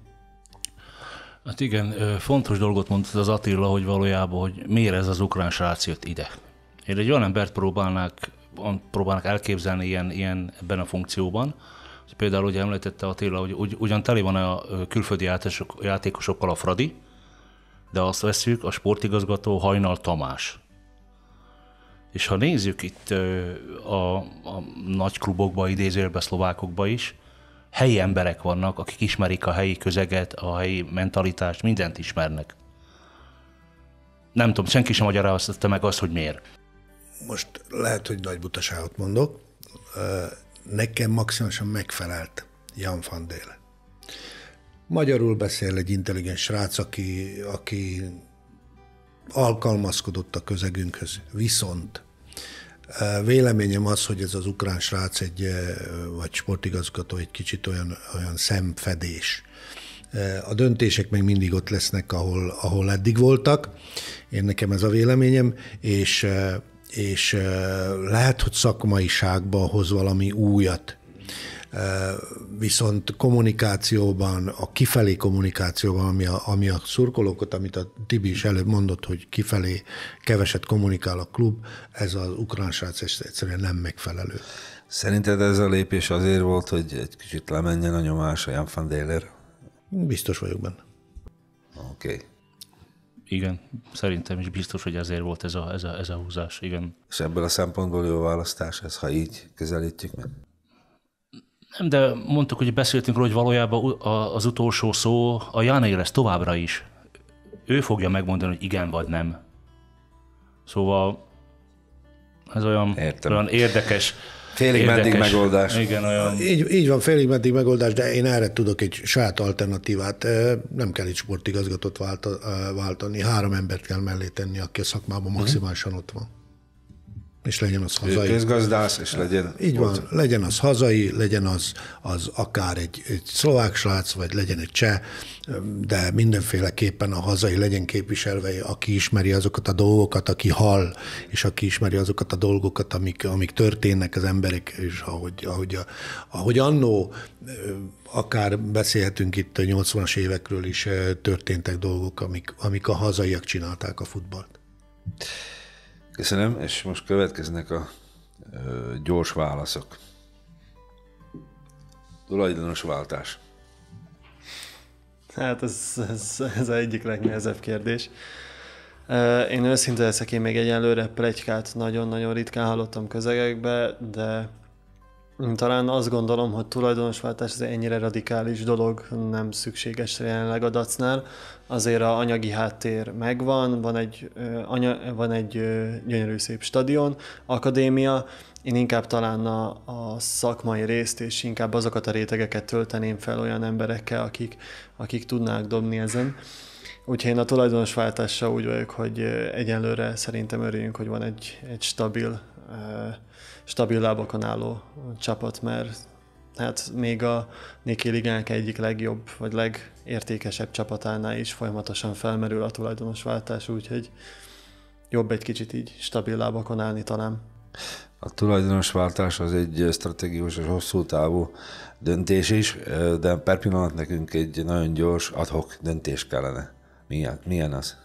Hát igen, fontos dolgot mondtad az Attila, hogy valójában, hogy miért ez az ukrán srác jött ide. Én egy olyan embert próbálnák, próbálnak elképzelni ilyen, ilyen ebben a funkcióban. Például, hogy említette Attila, hogy ugy, ugyan tele van a külföldi játékosok, játékosokkal a Fradi, de azt veszük, a sportigazgató Hajnal Tamás. És ha nézzük itt a, a nagy klubokba, idézőjelben szlovákokba is, helyi emberek vannak, akik ismerik a helyi közeget, a helyi mentalitást, mindent ismernek. Nem tudom, senki sem magyarázta meg azt, hogy miért. Most lehet, hogy nagy butaságot mondok. Nekem maximálisan megfelelt Jan van Déle. Magyarul beszél egy intelligens srác, aki, aki alkalmazkodott a közegünkhöz. Viszont véleményem az, hogy ez az ukrán srác egy, vagy sportigazgató egy kicsit olyan, olyan szemfedés. A döntések még mindig ott lesznek, ahol, ahol eddig voltak. Én nekem ez a véleményem, és, és lehet, hogy szakmaiságban hoz valami újat. Viszont kommunikációban, a kifelé kommunikációban, ami a, ami a szurkolókat, amit a Tibi is előbb mondott, hogy kifelé keveset kommunikál a klub, ez az ukrán srác egyszerűen nem megfelelő. Szerinted ez a lépés azért volt, hogy egy kicsit lemenjen a nyomás a Jan van Déler? Biztos vagyok benne. Oké. Okay. Igen, szerintem is biztos, hogy ezért volt ez a, ez a, ez a húzás, igen. És ebből a szempontból jó választás ez, ha így közelítjük meg? Nem, de mondtuk, hogy beszéltünk róla, hogy valójában az utolsó szó a Jáné lesz továbbra is. Ő fogja megmondani, hogy igen vagy nem. Szóval ez olyan, olyan érdekes. Félig érdekes, meddig megoldás. Igen, olyan... így, így van, félig meddig megoldás, de én erre tudok egy saját alternatívát. Nem kell egy sportigazgatót váltani, három embert kell mellé tenni, aki a szakmában maximálisan ott van. És legyen az hazai. Közgazdász, és legyen... Így van, legyen az hazai, legyen az, az akár egy, egy szlovák srác, vagy legyen egy cseh, de mindenféleképpen a hazai legyen képviselve, aki ismeri azokat a dolgokat, aki hall, és aki ismeri azokat a dolgokat, amik, amik történnek az emberek, és ahogy, ahogy, ahogy annó, akár beszélhetünk itt a nyolcvanas évekről is, történtek dolgok, amik, amik a hazaiak csinálták a futballt. Köszönöm, és most következnek a ö, gyors válaszok. Tulajdonos váltás. Hát ez, ez, ez az egyik legnehezebb kérdés. Én őszinte leszek, én még egyelőre pletykát nagyon-nagyon ritkán hallottam közegekbe, de Talán azt gondolom, hogy tulajdonosváltás ez ennyire radikális dolog nem szükséges jelenleg a dacnál. Azért a anyagi háttér megvan, van egy, anya, van egy gyönyörű szép stadion, akadémia. Én inkább talán a, a szakmai részt és inkább azokat a rétegeket tölteném fel olyan emberekkel, akik, akik tudnák dobni ezen. Úgyhogy én a tulajdonosváltással úgy vagyok, hogy egyenlőre szerintem örüljünk, hogy van egy, egy stabil stabil lábakon álló csapat, mert hát még a Niki Ligánk egyik legjobb, vagy legértékesebb csapatánál is folyamatosan felmerül a tulajdonosváltás, úgyhogy jobb egy kicsit így stabil lábakon állni talán. A tulajdonosváltás az egy stratégikus és hosszú távú döntés is, de per pillanat nekünk egy nagyon gyors ad hoc döntés kellene. Milyen, milyen az?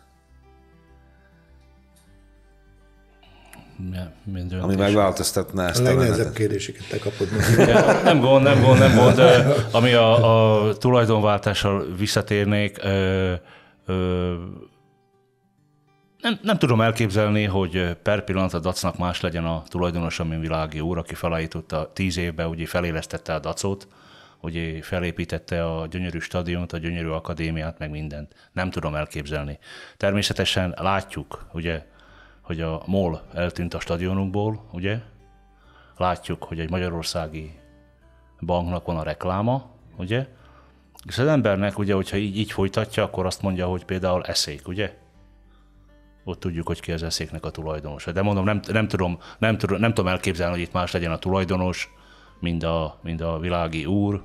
Minden ami megváltoztatná ezt a a legnehezebb menetet. kérdéseket te kapod meg. Ja, nem gond, nem gond, nem gond. De ami a, a tulajdonváltással visszatérnék, ö, ö, nem, nem tudom elképzelni, hogy per pillanat a dacnak más legyen a tulajdonosa, mint Világi úr, aki felállította tíz évben, ugye felélesztette a dacot, ugye felépítette a gyönyörű stadiont, a gyönyörű akadémiát, meg mindent. Nem tudom elképzelni. Természetesen látjuk, ugye, hogy a MOL eltűnt a stadionunkból, ugye? Látjuk, hogy egy magyarországi banknak van a rekláma, ugye? És az embernek, ugye, hogyha így, így folytatja, akkor azt mondja, hogy például Eszék, ugye? Ott tudjuk, hogy ki az Eszéknek a tulajdonosa. De mondom, nem, nem, tudom, nem, tudom, nem tudom elképzelni, hogy itt más legyen a tulajdonos, mint a, mint a Világi úr.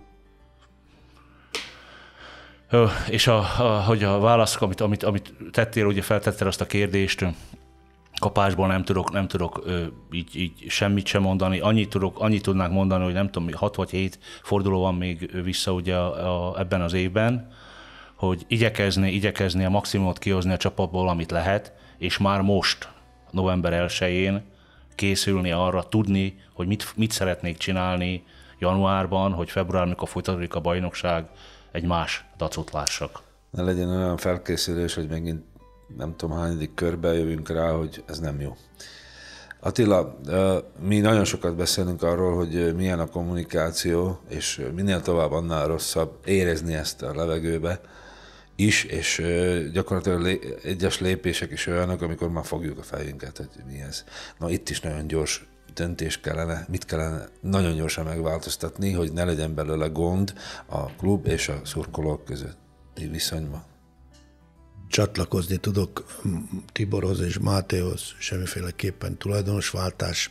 És a, a, hogy a válasz, amit, amit, amit tettél, ugye feltettél azt a kérdést, kapásból nem tudok, nem tudok ö, így, így semmit sem mondani. Annyit, tudok, annyit tudnák mondani, hogy nem tudom, hat vagy hét forduló van még vissza ugye a, a, ebben az évben, hogy igyekezni, igyekezni a maximumot kihozni a csapatból, amit lehet, és már most, november elsején készülni arra, tudni, hogy mit, mit szeretnék csinálni januárban, hogy február, mikor folytatódik a bajnokság, egy más dacot lássak. Ne legyen olyan felkészülés, hogy megint nem tudom hányadik körbe jövünk rá, hogy ez nem jó. Attila, mi nagyon sokat beszélünk arról, hogy milyen a kommunikáció, és minél tovább annál rosszabb érezni ezt a levegőbe is, és gyakorlatilag egyes lépések is olyanok, amikor már fogjuk a fejünket, hogy mi ez. Na itt is nagyon gyors döntés kellene, mit kellene nagyon gyorsan megváltoztatni, hogy ne legyen belőle gond a klub és a szurkolók közötti viszonyban. Csatlakozni tudok Tiborhoz és Mátéhoz, semmiféleképpen tulajdonosváltás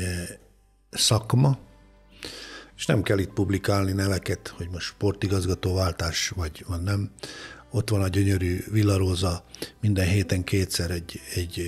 szakma, és nem kell itt publikálni neveket, hogy most sportigazgatóváltás vagy van nem. Ott van a gyönyörű Villaróza, minden héten kétszer egy, egy,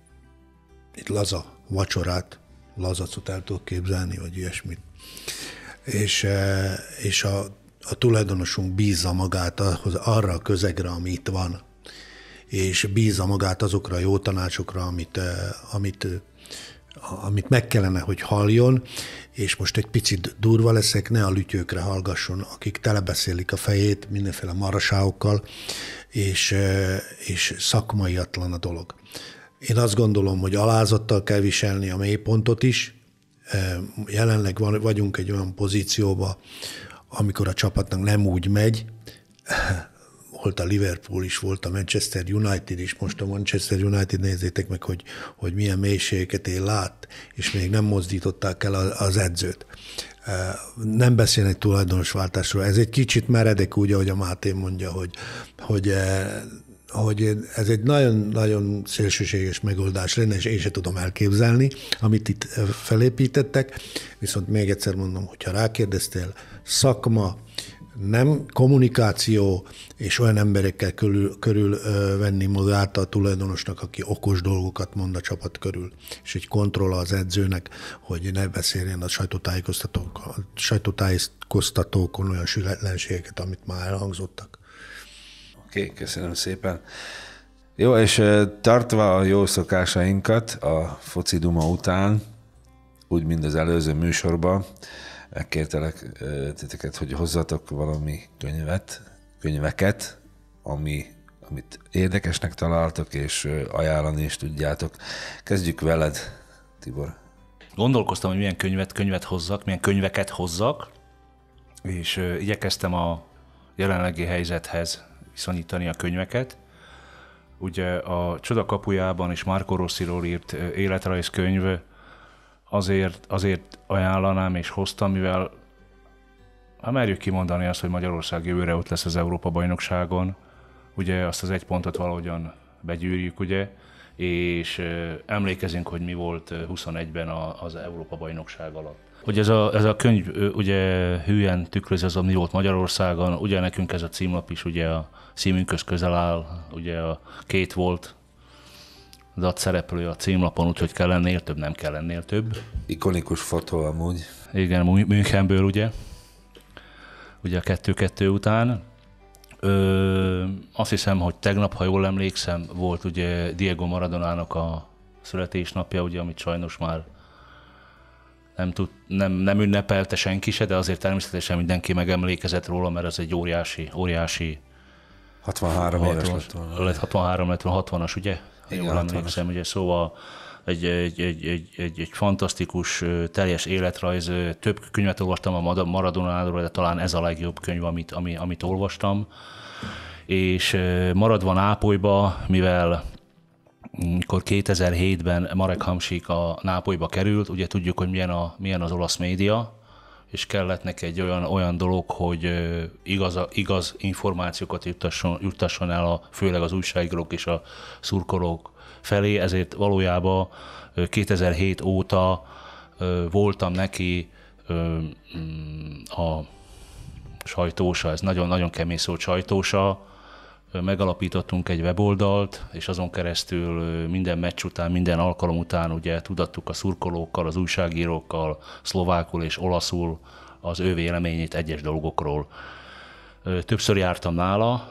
egy laza vacsorát, lazacot el tudok képzelni, vagy ilyesmit. És, és a, a tulajdonosunk bízza magát ahhoz, arra a közegre, ami itt van, és bízza magát azokra a jó tanácsokra, amit, amit, amit meg kellene, hogy halljon, és most egy picit durva leszek, ne a lütyőkre hallgasson, akik telebeszélik a fejét mindenféle maraságokkal, és, és szakmaiatlan a dolog. Én azt gondolom, hogy alázattal kell viselni a mélypontot is. Jelenleg van, vagyunk egy olyan pozícióban, amikor a csapatnak nem úgy megy, volt a Liverpool is, volt a Manchester United is, most a Manchester United, nézzétek meg, hogy, hogy milyen mélységeket él lát, és még nem mozdították el az edzőt. Nem beszélnek tulajdonosváltásról. Ez egy kicsit meredek úgy, ahogy a Máté mondja, hogy, hogy, hogy ez egy nagyon-nagyon szélsőséges megoldás lenne, és én sem tudom elképzelni, amit itt felépítettek. Viszont még egyszer mondom, hogyha rákérdeztél, szakma, nem kommunikáció, és olyan emberekkel körül, körül venni magát a tulajdonosnak, aki okos dolgokat mond a csapat körül, és egy kontroll az edzőnek, hogy ne beszéljen a sajtótájékoztatókon, a sajtótájékoztatókon olyan sületlenségeket, amit már elhangzottak. Oké, okay, köszönöm szépen. Jó, és tartva a jó szokásainkat a foci duma után, úgy, mint az előző műsorban, megkértelek titeket, hogy hozzatok valami könyvet, könyveket, ami, amit érdekesnek találtok, és ajánlani is tudjátok. Kezdjük veled, Tibor. gondolkoztam, hogy milyen könyvet, könyvet hozzak, milyen könyveket hozzak, és uh, igyekeztem a jelenlegi helyzethez viszonyítani a könyveket. Ugye a Csoda kapujában és Marco Rossiról írt életrajzkönyv azért, azért ajánlanám és hoztam, mivel ha merjük kimondani azt, hogy Magyarország jövőre ott lesz az Európa-bajnokságon, ugye azt az egy pontot valahogyan begyűrjük, ugye, és emlékezünk, hogy mi volt huszonegyben az Európa-bajnokság alatt. Ugye ez a, ez a könyv ugye hülyen tükrözi az, mi volt Magyarországon, ugye nekünk ez a címlap is ugye a szívünkhöz közel áll, ugye a két volt dat szereplő a címlapon, úgyhogy kell ennél több, nem kell ennél több. Ikonikus fotó amúgy. Igen, Münchenből ugye, ugye a kettő-kettő után. Ö, azt hiszem, hogy tegnap, ha jól emlékszem, volt ugye Diego Maradonának a születésnapja, ugye, amit sajnos már nem, tud, nem, nem ünnepelte senki se, de azért természetesen mindenki megemlékezett róla, mert ez egy óriási, óriási hatvanhárom éves lett volna. Lett hatvanhárom, lett hatvanas, ugye? Igen, jól emlékszem, ugye, szóval egy, egy, egy, egy, egy, egy fantasztikus, teljes életrajz. Több könyvet olvastam a Maradonáról, de talán ez a legjobb könyv, amit, ami, amit olvastam. És maradva Nápolyba, mivel mikor kétezer-hétben Marek Hamsik a Nápolyba került, ugye tudjuk, hogy milyen, a, milyen az olasz média, és kellett neki egy olyan, olyan dolog, hogy igaz, igaz információkat juttasson, juttasson el, a, főleg az újságírók és a szurkolók felé, ezért valójában kétezer-hét óta voltam neki a sajtósa, ez nagyon-nagyon kemény szó, sajtósa. Megalapítottunk egy weboldalt, és azon keresztül minden meccs után, minden alkalom után ugye tudattuk a szurkolókkal, az újságírókkal, szlovákul és olaszul az ő véleményét egyes dolgokról. Többször jártam nála,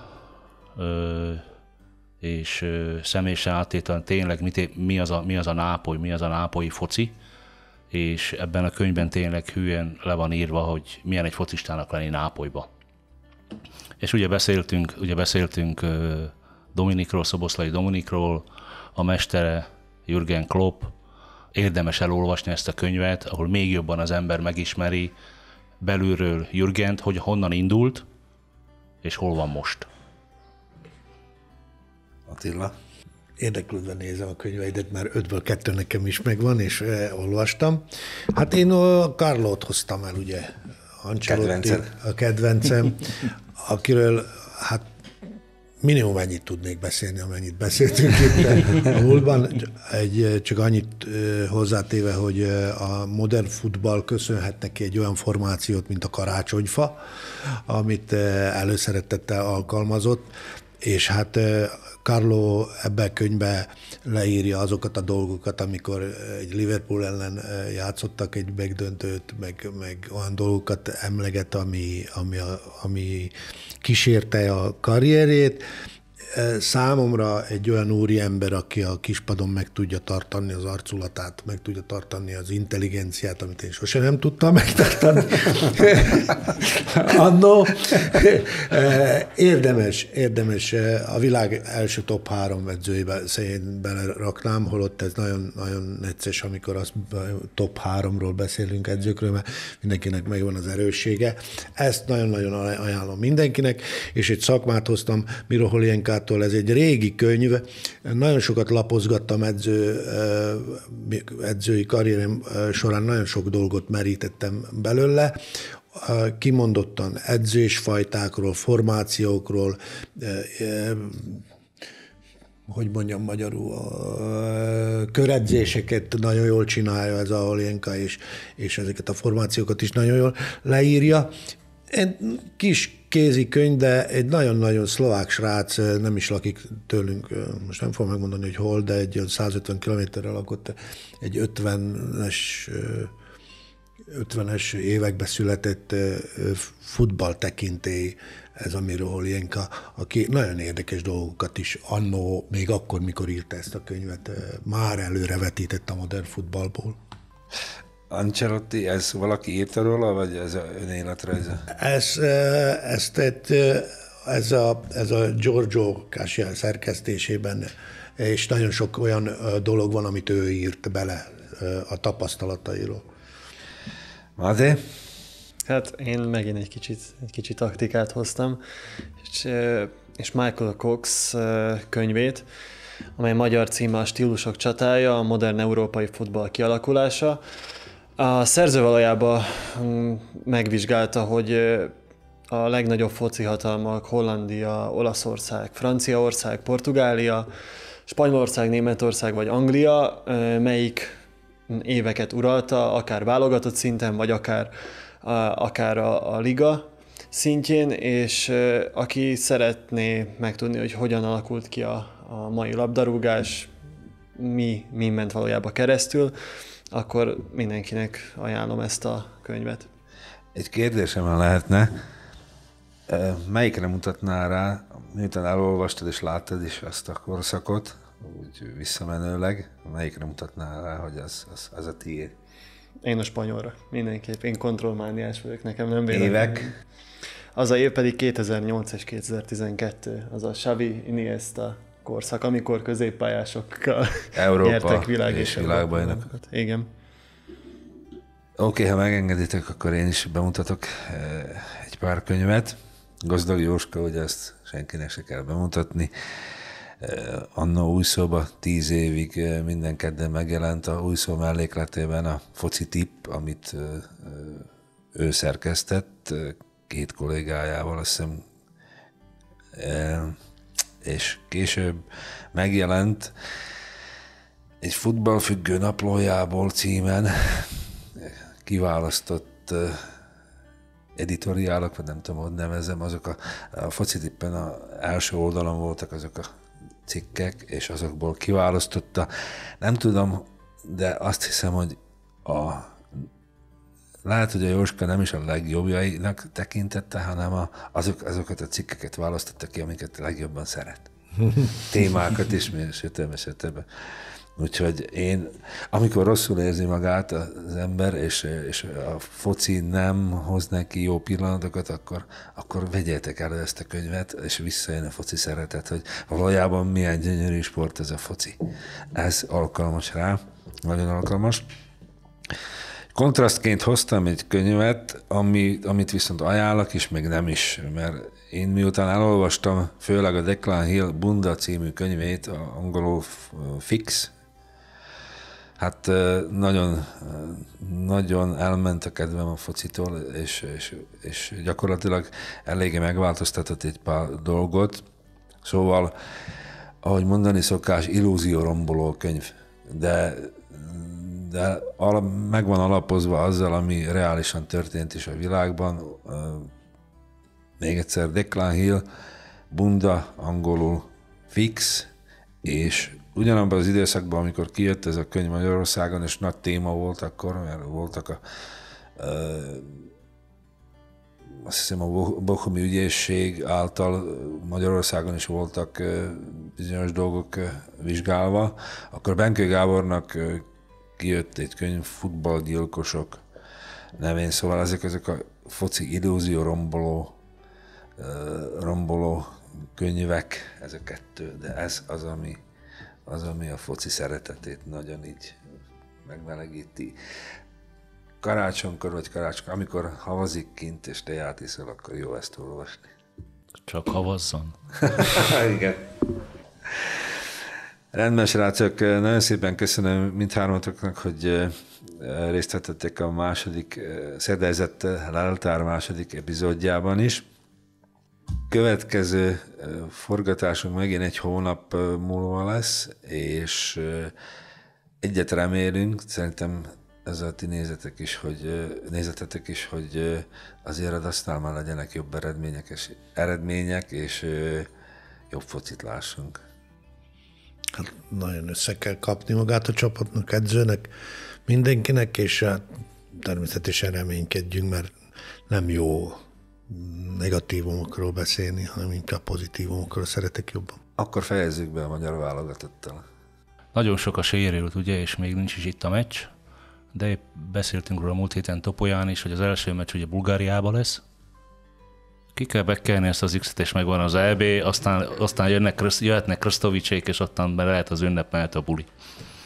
és személyesen áttételen tényleg mi az, a, mi az a Nápoly, mi az a nápolyi foci, és ebben a könyvben tényleg hülyen le van írva, hogy milyen egy focistának lenni Nápolyba. És ugye beszéltünk, ugye beszéltünk Dominikról, Szoboszlai Dominikról, a mestere Jürgen Klopp. Érdemes elolvasni ezt a könyvet, ahol még jobban az ember megismeri belülről Jürgent, hogy honnan indult, és hol van most. Attila? Érdeklődve nézem a könyveidet, már ötből kettő nekem is megvan, és eh, olvastam. Hát én a Carlót hoztam el, ugye, Ancelotti, a kedvencem, akiről hát minimum ennyit tudnék beszélni, amennyit beszéltünk itt a múltban. Egy, csak annyit hozzátéve, hogy a modern futball köszönhet neki egy olyan formációt, mint a karácsonyfa, amit előszeretettel alkalmazott, és hát Carlo ebben a könyvben leírja azokat a dolgokat, amikor egy Liverpool ellen játszottak egy megdöntőt, meg, meg olyan dolgokat emleget, ami, ami, ami kísérte a karrierjét. Számomra egy olyan úriember, aki a kispadon meg tudja tartani az arculatát, meg tudja tartani az intelligenciát, amit én sosem nem tudtam megtartani. Annó érdemes, érdemes a világ első top három edzőjébe szerint beleraknám, holott ez nagyon, nagyon necces, amikor az top háromról beszélünk edzőkről, mert mindenkinek megvan az erőssége. Ezt nagyon-nagyon ajánlom mindenkinek, és egy szakmát hoztam Miro Holienkától, ez egy régi könyv, nagyon sokat lapozgattam edző, edzői karrierem során, nagyon sok dolgot merítettem belőle, kimondottan edzésfajtákról, formációkról, hogy mondjam magyarul, köredzéseket nagyon jól csinálja ez a Holienka, és, és ezeket a formációkat is nagyon jól leírja. Egy kis kézikönyv, de egy nagyon-nagyon szlovák srác, nem is lakik tőlünk, most nem fogom megmondani, hogy hol, de egy százötven kilométerre lakott, egy ötvenes, ötvenes években született futballtekintély, ez a Miro Holienka, aki nagyon érdekes dolgokat is annó, még akkor, mikor írta ezt a könyvet, már előrevetített a modern futballból. Ancelotti, ez valaki írta róla, vagy ez önéletrajza? Ez, ez, ez, a, ez a Giorgio Cascia szerkesztésében, és nagyon sok olyan dolog van, amit ő írt bele a tapasztalatairól. Máté? Hát én megint egy kicsit, egy kicsit taktikát hoztam, és, és Michael Cox könyvét, amely magyar címe a Stílusok csatája, a modern európai futball kialakulása. A szerző valójában megvizsgálta, hogy a legnagyobb foci hatalmak Hollandia, Olaszország, Franciaország, Portugália, Spanyolország, Németország vagy Anglia melyik éveket uralta, akár válogatott szinten, vagy akár, akár a, a liga szintjén, és aki szeretné megtudni, hogy hogyan alakult ki a, a mai labdarúgás, mi, mi ment valójában keresztül, akkor mindenkinek ajánlom ezt a könyvet. Egy kérdésem lehetne, melyikre mutatnál rá, miután elolvastad és láttad is azt a korszakot, úgy visszamenőleg, melyikre mutatnál rá, hogy az, az, az a tiéd? Én a spanyolra, mindenképp. Én kontrollmániás vagyok, nekem nem véletlen. Évek? Az a év pedig kétezer-nyolc és kétezer-tizenkettő, az a Xavi Iniesta korszak, amikor középpályásokkal Európa nyertek világ és, és világbajnokat. Igen. Oké, okay, ha megengeditek, akkor én is bemutatok egy pár könyvet. Gazdag Jóska, ugye ezt senkinek se kell bemutatni. Anna Újszóba tíz évig minden kedden megjelent a Újszó mellékletében a foci tipp, amit ő szerkesztett két kollégájával, azt hiszem, és később megjelent egy futballfüggő naplójából címen kiválasztott editoriálok, vagy nem tudom, hogy nevezem, azok a, a foci tippen az első oldalon voltak azok a cikkek, és azokból kiválasztotta. Nem tudom, de azt hiszem, hogy a, lehet, hogy a Jóska nem is a legjobbjainak tekintette, hanem a, azok, azokat a cikkeket választotta ki, amiket legjobban szeret. Témákat is, stb. stb. Úgyhogy én, amikor rosszul érzi magát az ember, és, és a foci nem hoz neki jó pillanatokat, akkor, akkor vegyétek el ezt a könyvet, és visszajön a foci szeretet, hogy valójában milyen gyönyörű sport ez a foci. Ez alkalmas rá, nagyon alkalmas. Kontrasztként hoztam egy könyvet, ami, amit viszont ajánlok is, még nem is, mert én miután elolvastam főleg a Declan Hill Bunda című könyvét, a angolul Fix, hát nagyon, nagyon elment a kedvem a focitól, és, és, és gyakorlatilag eléggé megváltoztatott egy pár dolgot. Szóval, ahogy mondani szokás, illúzióromboló könyv, de, de ala, meg van alapozva azzal, ami reálisan történt is a világban. Még egyszer, Declan Hill, Bunda, angolul Fix, és ugyanabban az időszakban, amikor kijött ez a könyv Magyarországon, és nagy téma volt akkor, mert voltak a, ö, azt hiszem a Bochomi ügyészség által Magyarországon is voltak ö, bizonyos dolgok ö, vizsgálva, akkor Benkő Gábornak ö, kijött egy könyv, Futballgyilkosok nevén, szóval ezek, ezek a foci illúzió romboló, ö, romboló könyvek, ez a kettő, de ez az, ami az, ami a foci szeretetét nagyon így megmelegíti. Karácsonykor vagy karácsonykor, amikor havazik kint és teját iszol, akkor jó ezt olvasni. Csak havazzon. Igen. Rendben, srácok, nagyon szépen köszönöm mindhármatoknak, hogy részt vettettek a második Szedezett leltár második epizódjában is. Következő forgatásunk megint egy hónap múlva lesz, és egyet remélünk, szerintem ez a ti nézetek is, hogy, nézetetek is, hogy azért a dasztnál már legyenek jobb eredmények és, eredmények, és jobb focit lássunk. Hát nagyon össze kell kapni magát a csapatnak, edzőnek, mindenkinek, és hát természetesen reménykedjünk, mert nem jó negatívumokról beszélni, hanem inkább pozitívumokról szeretek jobban. Akkor fejezzük be a magyar válogatottal. Nagyon sok a sérült, ugye, és még nincs is itt a meccs, de épp beszéltünk róla múlt héten Topolyán is, hogy az első meccs ugye Bulgáriában lesz. Ki kell bekelni ezt az X-et, és megvan az é bé, aztán, aztán jönnek, jöhetnek Krsztovicsék, és aztán be lehet az ünnep, mehet a buli.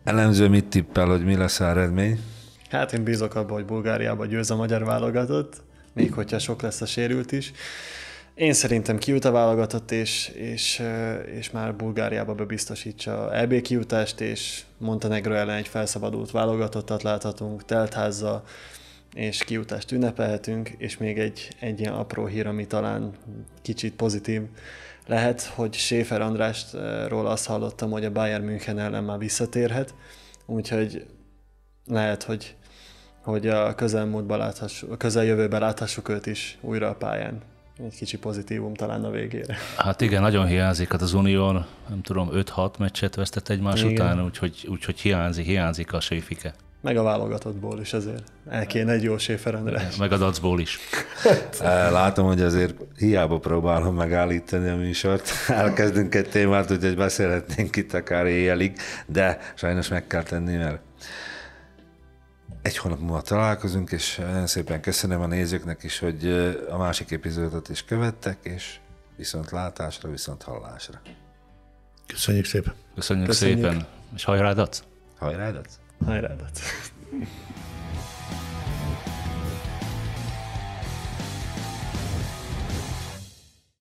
Elemző mit tippel, hogy mi lesz a eredmény? Hát én bízok abban, hogy Bulgáriába győz a magyar válogatott, még hogyha sok lesz a sérült is. Én szerintem kijut a válogatott, és, és, és már Bulgáriába bebiztosítsa a é bé kijutást, és Montenegro ellen egy felszabadult válogatottat láthatunk, teltházzal, és kijutást ünnepelhetünk, és még egy, egy ilyen apró hír, ami talán kicsit pozitív lehet, hogy Schäfer Andrásról azt hallottam, hogy a Bayern München ellen már visszatérhet, úgyhogy lehet, hogy, hogy a közelmúltban láthassuk, a közeljövőben láthassuk őt is újra a pályán. Egy kicsi pozitívum talán a végére. Hát igen, nagyon hiányzik, hát az Unión, nem tudom, öt-hat meccset vesztett egymás igen. után, úgyhogy, úgyhogy hiányzik, hiányzik a Schäfike. Meg a válogatottból is azért. El kéne egy jó Schäfer András. Meg a dacból is. Látom, hogy azért hiába próbálom megállítani a műsort. Elkezdünk egy témát, úgyhogy beszélhetnénk itt akár éjjelig, de sajnos meg kell tenni, mert egy hónap múlva találkozunk, és nagyon szépen köszönöm a nézőknek is, hogy a másik epizódot is követtek, és viszont látásra, viszont hallásra. Köszönjük szépen. Köszönjük, Köszönjük. szépen. És hajrá, Dac! Hajrá, Dac! Hajrá, Dac!